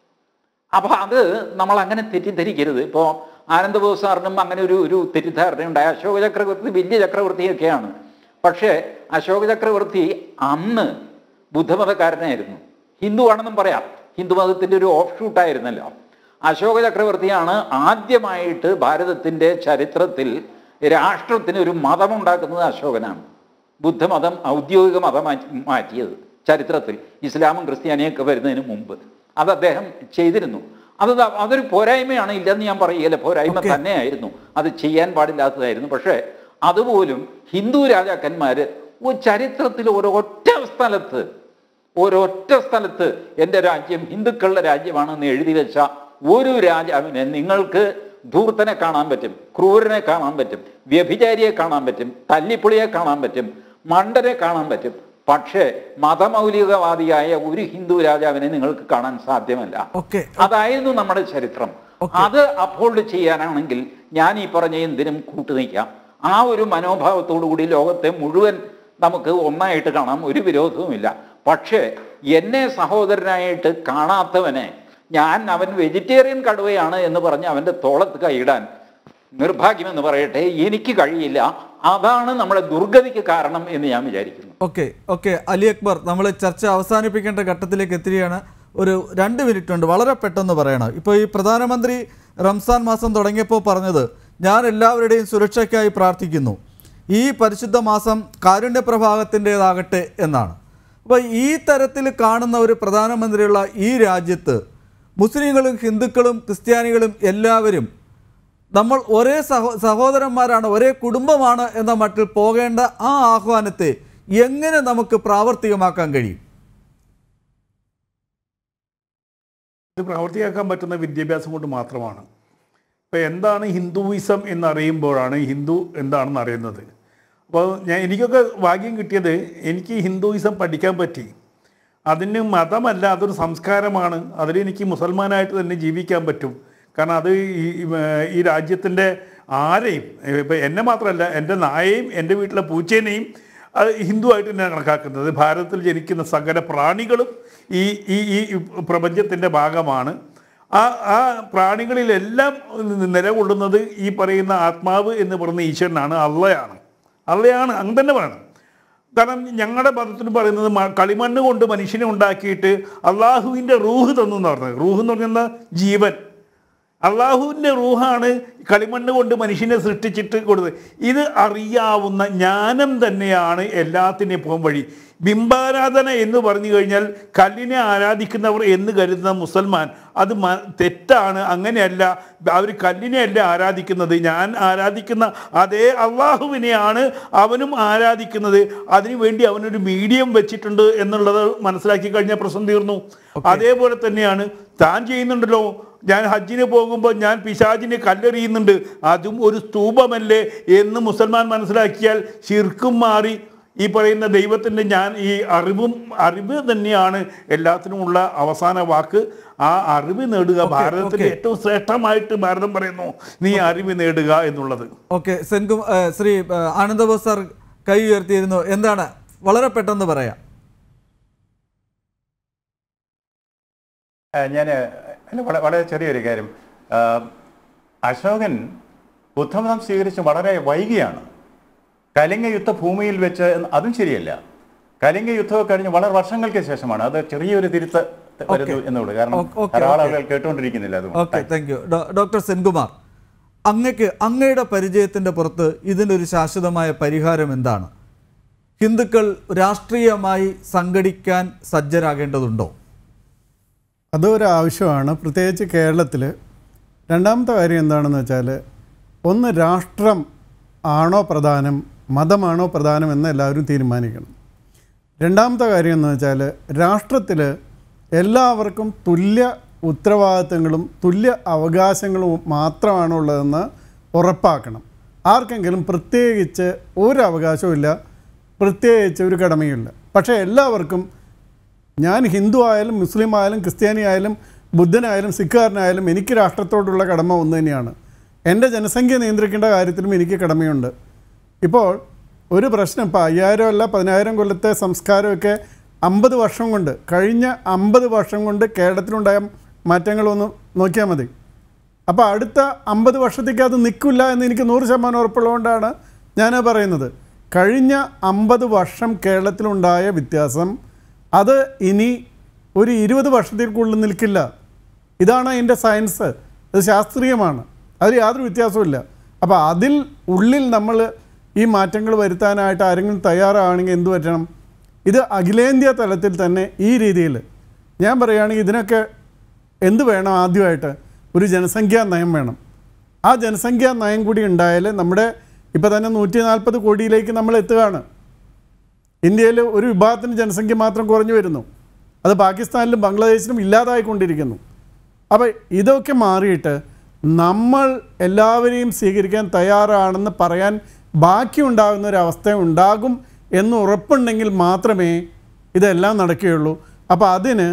അപ്പോൾ അത് നമ്മൾ അങ്ങനെ തെറ്റിദ്ധരിക്കരുത്. ഇപ്പോൾ ആനന്ദബോസ് സാറിനും അങ്ങനെ ഒരു ഒരു തെറ്റിദ്ധാരണയുണ്ടായി. അശോക ചക്രവർത്തി വലിയ ചക്രവർത്തിയൊക്കെയാണ്. പക്ഷേ അശോക ചക്രവർത്തി അന്ന് ബുദ്ധമതക്കാരനായിരുന്നു. ഹിന്ദു ആണെന്നും പറയാം, ഹിന്ദുമതത്തിൻ്റെ ഒരു ഓഫ് ഷൂട്ടായിരുന്നല്ലോ. അശോക ചക്രവർത്തിയാണ് ആദ്യമായിട്ട് ഭാരതത്തിൻ്റെ ചരിത്രത്തിൽ രാഷ്ട്രത്തിന് ഒരു മതമുണ്ടാക്കുന്നത്. അശോകനാണ് ബുദ്ധമതം ഔദ്യോഗിക മതം മാറ്റിയത് ചരിത്രത്തിൽ, ഇസ്ലാമും ക്രിസ്ത്യാനിയൊക്കെ വരുന്നതിന് മുമ്പ്. അത് അദ്ദേഹം ചെയ്തിരുന്നു. അത് അതൊരു പോരായ്മയാണ്, ഇല്ലെന്ന് ഞാൻ പറയുകയില്ല, പോരായ്മ തന്നെയായിരുന്നു, അത് ചെയ്യാൻ പാടില്ലാത്തതായിരുന്നു. പക്ഷേ അതുപോലും ഹിന്ദു രാജാക്കന്മാർ ചരിത്രത്തിൽ ഒരൊറ്റ സ്ഥലത്ത് ഒരൊറ്റ സ്ഥലത്ത് എൻ്റെ രാജ്യം ഹിന്ദുക്കളുടെ രാജ്യമാണെന്ന് എഴുതി വെച്ച ഒരു രാജാവിനെ നിങ്ങൾക്ക് ധൂർത്തനെ കാണാൻ പറ്റും, ക്രൂരനെ കാണാൻ പറ്റും, വ്യഭിചാരിയെ കാണാൻ പറ്റും, തല്ലിപ്പൊളിയെ കാണാൻ പറ്റും, മണ്ടനെ കാണാൻ പറ്റും. പക്ഷേ മതമൗലികവാദിയായ ഒരു ഹിന്ദു രാജാവിനെ നിങ്ങൾക്ക് കാണാൻ സാധ്യമല്ല. അതായിരുന്നു നമ്മുടെ ചരിത്രം. അത് അപ്ഹോൾഡ് ചെയ്യാനാണെങ്കിൽ ഞാൻ ഈ പറഞ്ഞ എന്തിനും കൂട്ടുനിൽക്കാം. ആ ഒരു മനോഭാവത്തോടു കൂടി ലോകത്തെ മുഴുവൻ നമുക്ക് ഒന്നായിട്ട് കാണാം, ഒരു വിരോധവുമില്ല. പക്ഷേ എന്നെ സഹോദരനായിട്ട് കാണാത്തവനെ ഞാൻ അവൻ വെജിറ്റേറിയൻ കടുവയാണ് എന്ന് പറഞ്ഞ് അവൻ്റെ തോളത്ത് കൈയിടാൻ നിർഭാഗ്യമെന്ന് പറയട്ടെ എനിക്ക് കഴിയില്ല. അതാണ് നമ്മുടെ ദുർഗതിക്ക് കാരണം എന്ന് ഞാൻ വിചാരിക്കുന്നു. ഓക്കെ ഓക്കെ അലി അക്ബർ, നമ്മൾ ചർച്ച അവസാനിപ്പിക്കേണ്ട ഘട്ടത്തിലേക്ക് എത്തുകയാണ്. ഒരു രണ്ട് മിനിറ്റ് ഉണ്ട്, വളരെ പെട്ടെന്ന് പറയണം. ഇപ്പോൾ ഈ പ്രധാനമന്ത്രി റംസാൻ മാസം തുടങ്ങിയപ്പോൾ പറഞ്ഞത് ഞാൻ എല്ലാവരുടെയും സുരക്ഷയ്ക്കായി പ്രാർത്ഥിക്കുന്നു, ഈ പരിശുദ്ധ മാസം കാരുണ്യപ്രഭാഗത്തിൻ്റെതാകട്ടെ എന്നാണ്. അപ്പോൾ ഈ തരത്തിൽ കാണുന്ന ഒരു പ്രധാനമന്ത്രിയുള്ള ഈ രാജ്യത്ത് മുസ്ലിങ്ങളും ഹിന്ദുക്കളും ക്രിസ്ത്യാനികളും എല്ലാവരും നമ്മൾ ഒരേ സഹോ സഹോദരന്മാരാണ്, ഒരേ കുടുംബമാണ് എന്ന മട്ടിൽ പോകേണ്ട ആ ആഹ്വാനത്തെ എങ്ങനെ നമുക്ക് പ്രാവർത്തികമാക്കാൻ കഴിയും? ഇത് പ്രാവർത്തികമാക്കാൻ പറ്റുന്ന വിദ്യാഭ്യാസം കൊണ്ട് മാത്രമാണ്. ഇപ്പോൾ എന്താണ് ഹിന്ദുയിസം എന്നറിയുമ്പോഴാണ് ഹിന്ദു എന്താണെന്ന് അറിയുന്നത്. അപ്പോൾ ഞാൻ എനിക്കൊക്കെ ഭാഗ്യം കിട്ടിയത് എനിക്ക് ഹിന്ദുയിസം പഠിക്കാൻ പറ്റി. അതിന് മതമല്ല, അതൊരു സംസ്കാരമാണ്. അതിലെനിക്ക് മുസൽമാനായിട്ട് തന്നെ ജീവിക്കാൻ പറ്റും. കാരണം അത് ഈ ഈ രാജ്യത്തിൻ്റെ ആരെയും, ഇപ്പം എന്നെ മാത്രമല്ല എൻ്റെ നായയും എൻ്റെ വീട്ടിലെ പൂച്ചേനെയും അത് ഹിന്ദുവായിട്ട് തന്നെയാണ് കണക്കാക്കുന്നത്. ഭാരതത്തിൽ ജനിക്കുന്ന സകല പ്രാണികളും ഈ ഈ ഈ പ്രപഞ്ചത്തിൻ്റെ ഭാഗമാണ്. ആ ആ പ്രാണികളിലെല്ലാം നിലകൊള്ളുന്നത് ഈ പറയുന്ന ആത്മാവ് എന്ന് പറയുന്ന ഈശ്വരനാണ്, അള്ളയാണ്. അള്ളയാണ് അങ്ങനെ തന്നെ പറയണം. കാരണം ഞങ്ങളുടെ മതത്തിന് പറയുന്നത് കളിമണ്ണ് കൊണ്ട് മനുഷ്യനെ ഉണ്ടാക്കിയിട്ട് അള്ളാഹുവിൻ്റെ റൂഹ് തന്നു എന്ന് പറഞ്ഞത്. റൂഹ് എന്ന് പറയുന്ന ജീവൻ, അള്ളാഹുവിൻ്റെ റൂഹാണ് കളിമണ്ണ് കൊണ്ട് മനുഷ്യനെ സൃഷ്ടിച്ചിട്ട് കൊടുത്തത്. ഇത് അറിയാവുന്ന ജ്ഞാനം തന്നെയാണ് എല്ലാത്തിനെയും പോകാൻ വഴി. ബിംബാരാധന എന്ന് പറഞ്ഞു കഴിഞ്ഞാൽ കല്ലിനെ ആരാധിക്കുന്നവർ എന്ന് കരുതുന്ന മുസൽമാൻ അത് മ തെറ്റാണ്. അങ്ങനെയല്ല, അവർ കല്ലിനെയല്ല ആരാധിക്കുന്നത്. ഞാൻ ആരാധിക്കുന്ന അതേ അള്ളാഹുവിനെയാണ് അവനും ആരാധിക്കുന്നത്. അതിനുവേണ്ടി അവനൊരു മീഡിയം വെച്ചിട്ടുണ്ട് എന്നുള്ളത് മനസ്സിലാക്കി കഴിഞ്ഞാൽ പ്രശ്നം തീർന്നു. അതേപോലെ തന്നെയാണ് താൻ ചെയ്യുന്നുണ്ടല്ലോ, ഞാൻ ഹജ്ജിന് പോകുമ്പോൾ ഞാൻ പിശാചിനെ കല്ലെറിയുന്നുണ്ട്, അതും ഒരു സ്തൂപമല്ലേ എന്ന് മുസൽമാൻ മനസ്സിലാക്കിയാൽ ശിർക്കും മാറി. ഈ പറയുന്ന ദൈവത്തിൻ്റെ ഞാൻ ഈ അറിവും അറിവ് തന്നെയാണ് എല്ലാത്തിനുമുള്ള അവസാന വാക്ക്. ആ അറിവ് നേടുക, ഭാരതത്തിൻ്റെ ഏറ്റവും ശ്രേഷ്ഠമായിട്ട് ഭാരതം പറയുന്നു, നീ അറിവ് നേടുക എന്നുള്ളത്. ഓക്കെ, സെൻകുമാർ ശ്രീ ആനന്ദബോസ് സാർ കൈ ഉയർത്തിയിരുന്നു, എന്താണ് വളരെ പെട്ടെന്ന് പറയാം? ഞാൻ വളരെ ചെറിയൊരു കാര്യം. അശോകൻ ബുദ്ധമതം സ്വീകരിച്ച് വളരെ വൈകിയാണ്. കലിംഗ യുദ്ധഭൂമിയിൽ വെച്ച്, അതും ശരിയല്ല, കലിംഗ യുദ്ധമൊക്കെ കഴിഞ്ഞ് വളരെ വർഷങ്ങൾക്ക് ശേഷമാണ്. അത് ചെറിയൊരു തിരുത്ത് വരുന്നു എന്നുള്ളത്, കാരണം ധാരാളം ആളുകൾ കേട്ടുകൊണ്ടിരിക്കുന്നില്ല. അത് okay, thank you. Doctor Senkumar, അങ്ങക്ക് അങ്ങയുടെ പരിചയത്തിൻ്റെ പുറത്ത് ഇതിനൊരു ശാശ്വതമായ പരിഹാരം എന്താണ്? ഹിന്ദുക്കൾ രാഷ്ട്രീയമായി സംഘടിക്കാൻ സജ്ജരാകേണ്ടതുണ്ടോ? അതൊരു ആവശ്യമാണ്, പ്രത്യേകിച്ച് കേരളത്തിൽ. രണ്ടാമത്തെ കാര്യം എന്താണെന്ന് വെച്ചാൽ, ഒന്ന് രാഷ്ട്രം ആണോ പ്രധാനം, മതമാണോ പ്രധാനം എന്ന് എല്ലാവരും തീരുമാനിക്കണം. രണ്ടാമത്തെ കാര്യം എന്ന് വെച്ചാൽ, രാഷ്ട്രത്തിൽ എല്ലാവർക്കും തുല്യ ഉത്തരവാദിത്തങ്ങളും തുല്യ അവകാശങ്ങളും മാത്രമാണ് ഉള്ളതെന്ന് ഉറപ്പാക്കണം. ആർക്കെങ്കിലും പ്രത്യേകിച്ച് ഒരു അവകാശവും ഇല്ല, പ്രത്യേകിച്ച് ഒരു കടമയുമില്ല. പക്ഷേ എല്ലാവർക്കും, ഞാൻ ഹിന്ദു ആയാലും മുസ്ലിം ആയാലും ക്രിസ്ത്യാനി ആയാലും ബുദ്ധനായാലും സിഖുകാരനായാലും എനിക്ക് രാഷ്ട്രത്തോടുള്ള കടമ ഒന്ന് തന്നെയാണ്. എൻ്റെ ജനസംഖ്യ നിയന്ത്രിക്കേണ്ട കാര്യത്തിലും എനിക്ക് കടമയുണ്ട്. ഇപ്പോൾ ഒരു പ്രശ്നം, ഇപ്പോൾ അയ്യായിരം അല്ല പതിനായിരം കൊല്ലത്തെ സംസ്കാരമൊക്കെ അമ്പത് വർഷം കൊണ്ട്, കഴിഞ്ഞ അമ്പത് വർഷം കൊണ്ട് കേരളത്തിലുണ്ടായ മാറ്റങ്ങളൊന്ന് നോക്കിയാൽ മതി. അപ്പോൾ അടുത്ത അമ്പത് വർഷത്തേക്ക് അത് നിൽക്കില്ല എന്ന് എനിക്ക് നൂറ് ശതമാനം ഉറപ്പുള്ളതുകൊണ്ടാണ് ഞാൻ പറയുന്നത്. കഴിഞ്ഞ അമ്പത് വർഷം കേരളത്തിലുണ്ടായ വ്യത്യാസം അത് ഇനി ഒരു ഇരുപത് വർഷത്തേക്കുള്ളിൽ നിൽക്കില്ല. ഇതാണ് അതിൻ്റെ സയൻസ്, അത് ശാസ്ത്രീയമാണ്, അതിൽ യാതൊരു വ്യത്യാസവുമില്ല. അപ്പോൾ അതിൽ ഉള്ളിൽ നമ്മൾ ഈ മാറ്റങ്ങൾ വരുത്താനായിട്ട് ആരെങ്കിലും തയ്യാറാണെങ്കിൽ എന്തു പറ്റണം? ഇത് അഖിലേന്ത്യാ തലത്തിൽ തന്നെ ഈ രീതിയിൽ ഞാൻ പറയുകയാണെങ്കിൽ ഇതിനൊക്കെ എന്ത് വേണം? ആദ്യമായിട്ട് ഒരു ജനസംഖ്യാ നയം വേണം. ആ ജനസംഖ്യാ നയം കൂടി ഉണ്ടായാൽ നമ്മുടെ ഇപ്പോൾ തന്നെ നൂറ്റി നാൽപ്പത് കോടിയിലേക്ക് നമ്മൾ എത്തുകയാണ്. ഇന്ത്യയിൽ ഒരു വിഭാഗത്തിന് ജനസംഖ്യ മാത്രം കുറഞ്ഞു വരുന്നു, അത് പാകിസ്ഥാനിലും ബംഗ്ലാദേശിലും ഇല്ലാതായിക്കൊണ്ടിരിക്കുന്നു. അപ്പോൾ ഇതൊക്കെ മാറിയിട്ട് നമ്മൾ എല്ലാവരെയും സ്വീകരിക്കാൻ തയ്യാറാണെന്ന് പറയാൻ ബാക്കിയുണ്ടാകുന്ന ഒരവസ്ഥ ഉണ്ടാകും എന്ന് ഉറപ്പുണ്ടെങ്കിൽ മാത്രമേ ഇതെല്ലാം നടക്കുകയുള്ളൂ. അപ്പോൾ അതിന്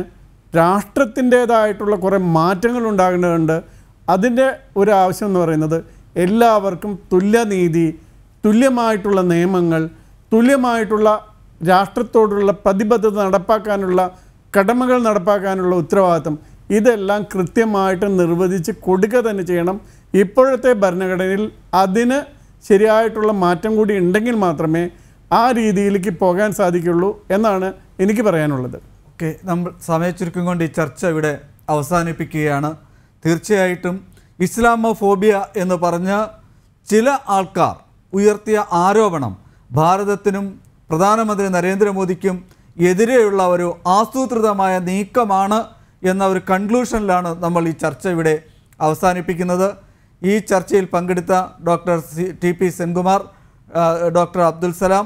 രാഷ്ട്രത്തിൻ്റേതായിട്ടുള്ള കുറേ മാറ്റങ്ങൾ ഉണ്ടാകേണ്ടതുണ്ട്. അതിൻ്റെ ഒരു ആവശ്യം എന്ന് പറയുന്നത് എല്ലാവർക്കും തുല്യനീതി, തുല്യമായിട്ടുള്ള നിയമങ്ങൾ, തുല്യമായിട്ടുള്ള രാഷ്ട്രത്തോടുള്ള പ്രതിബദ്ധത നടപ്പാക്കാനുള്ള കടമകൾ നടപ്പാക്കാനുള്ള ഉത്തരവാദിത്തം, ഇതെല്ലാം കൃത്യമായിട്ട് നിർവചിച്ച് കൊടുക്കുക തന്നെ ചെയ്യണം. ഇപ്പോഴത്തെ ഭരണഘടനയിൽ അതിന് ശരിയായിട്ടുള്ള മാറ്റം കൂടി ഉണ്ടെങ്കിൽ മാത്രമേ ആ രീതിയിലേക്ക് പോകാൻ സാധിക്കുള്ളൂ എന്നാണ് എനിക്ക് പറയാനുള്ളത്. ഓക്കെ, നമ്മൾ സമയച്ചുരുക്കം കൊണ്ട് ഈ ചർച്ച ഇവിടെ അവസാനിപ്പിക്കുകയാണ്. തീർച്ചയായിട്ടും ഇസ്ലാമോഫോബിയ എന്ന് പറഞ്ഞ ചില ആൾക്കാർ ഉയർത്തിയ ആരോപണം ഭാരതത്തിനും പ്രധാനമന്ത്രി നരേന്ദ്രമോദിക്കും എതിരെയുള്ള ഒരു ആസൂത്രിതമായ നീക്കമാണ് എന്ന ഒരു കൺക്ലൂഷനിലാണ് നമ്മൾ ഈ ചർച്ച ഇവിടെ അവസാനിപ്പിക്കുന്നത്. ഈ ചർച്ചയിൽ പങ്കെടുത്ത doctor C T P Senkumar, doctor Abdul Salam,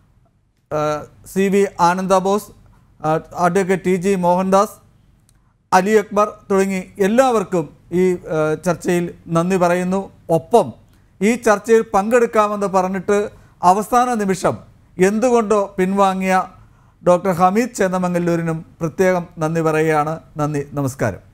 C V Ananda Bose, advocate T G Mohandas, Ali Akbar തുടങ്ങി എല്ലാവർക്കും ഈ ചർച്ചയിൽ നന്ദി പറയുന്നു. ഒപ്പം ഈ ചർച്ചയിൽ പങ്കെടുക്കാമെന്ന് പറഞ്ഞിട്ട് അവസാന നിമിഷം എന്തുകൊണ്ടോ പിൻവാങ്ങിയ ഡോക്ടർ ഹമീദ് ചേന്നമംഗല്ലൂരിനും പ്രത്യേകം നന്ദി പറയുകയാണ്. നന്ദി, നമസ്കാരം.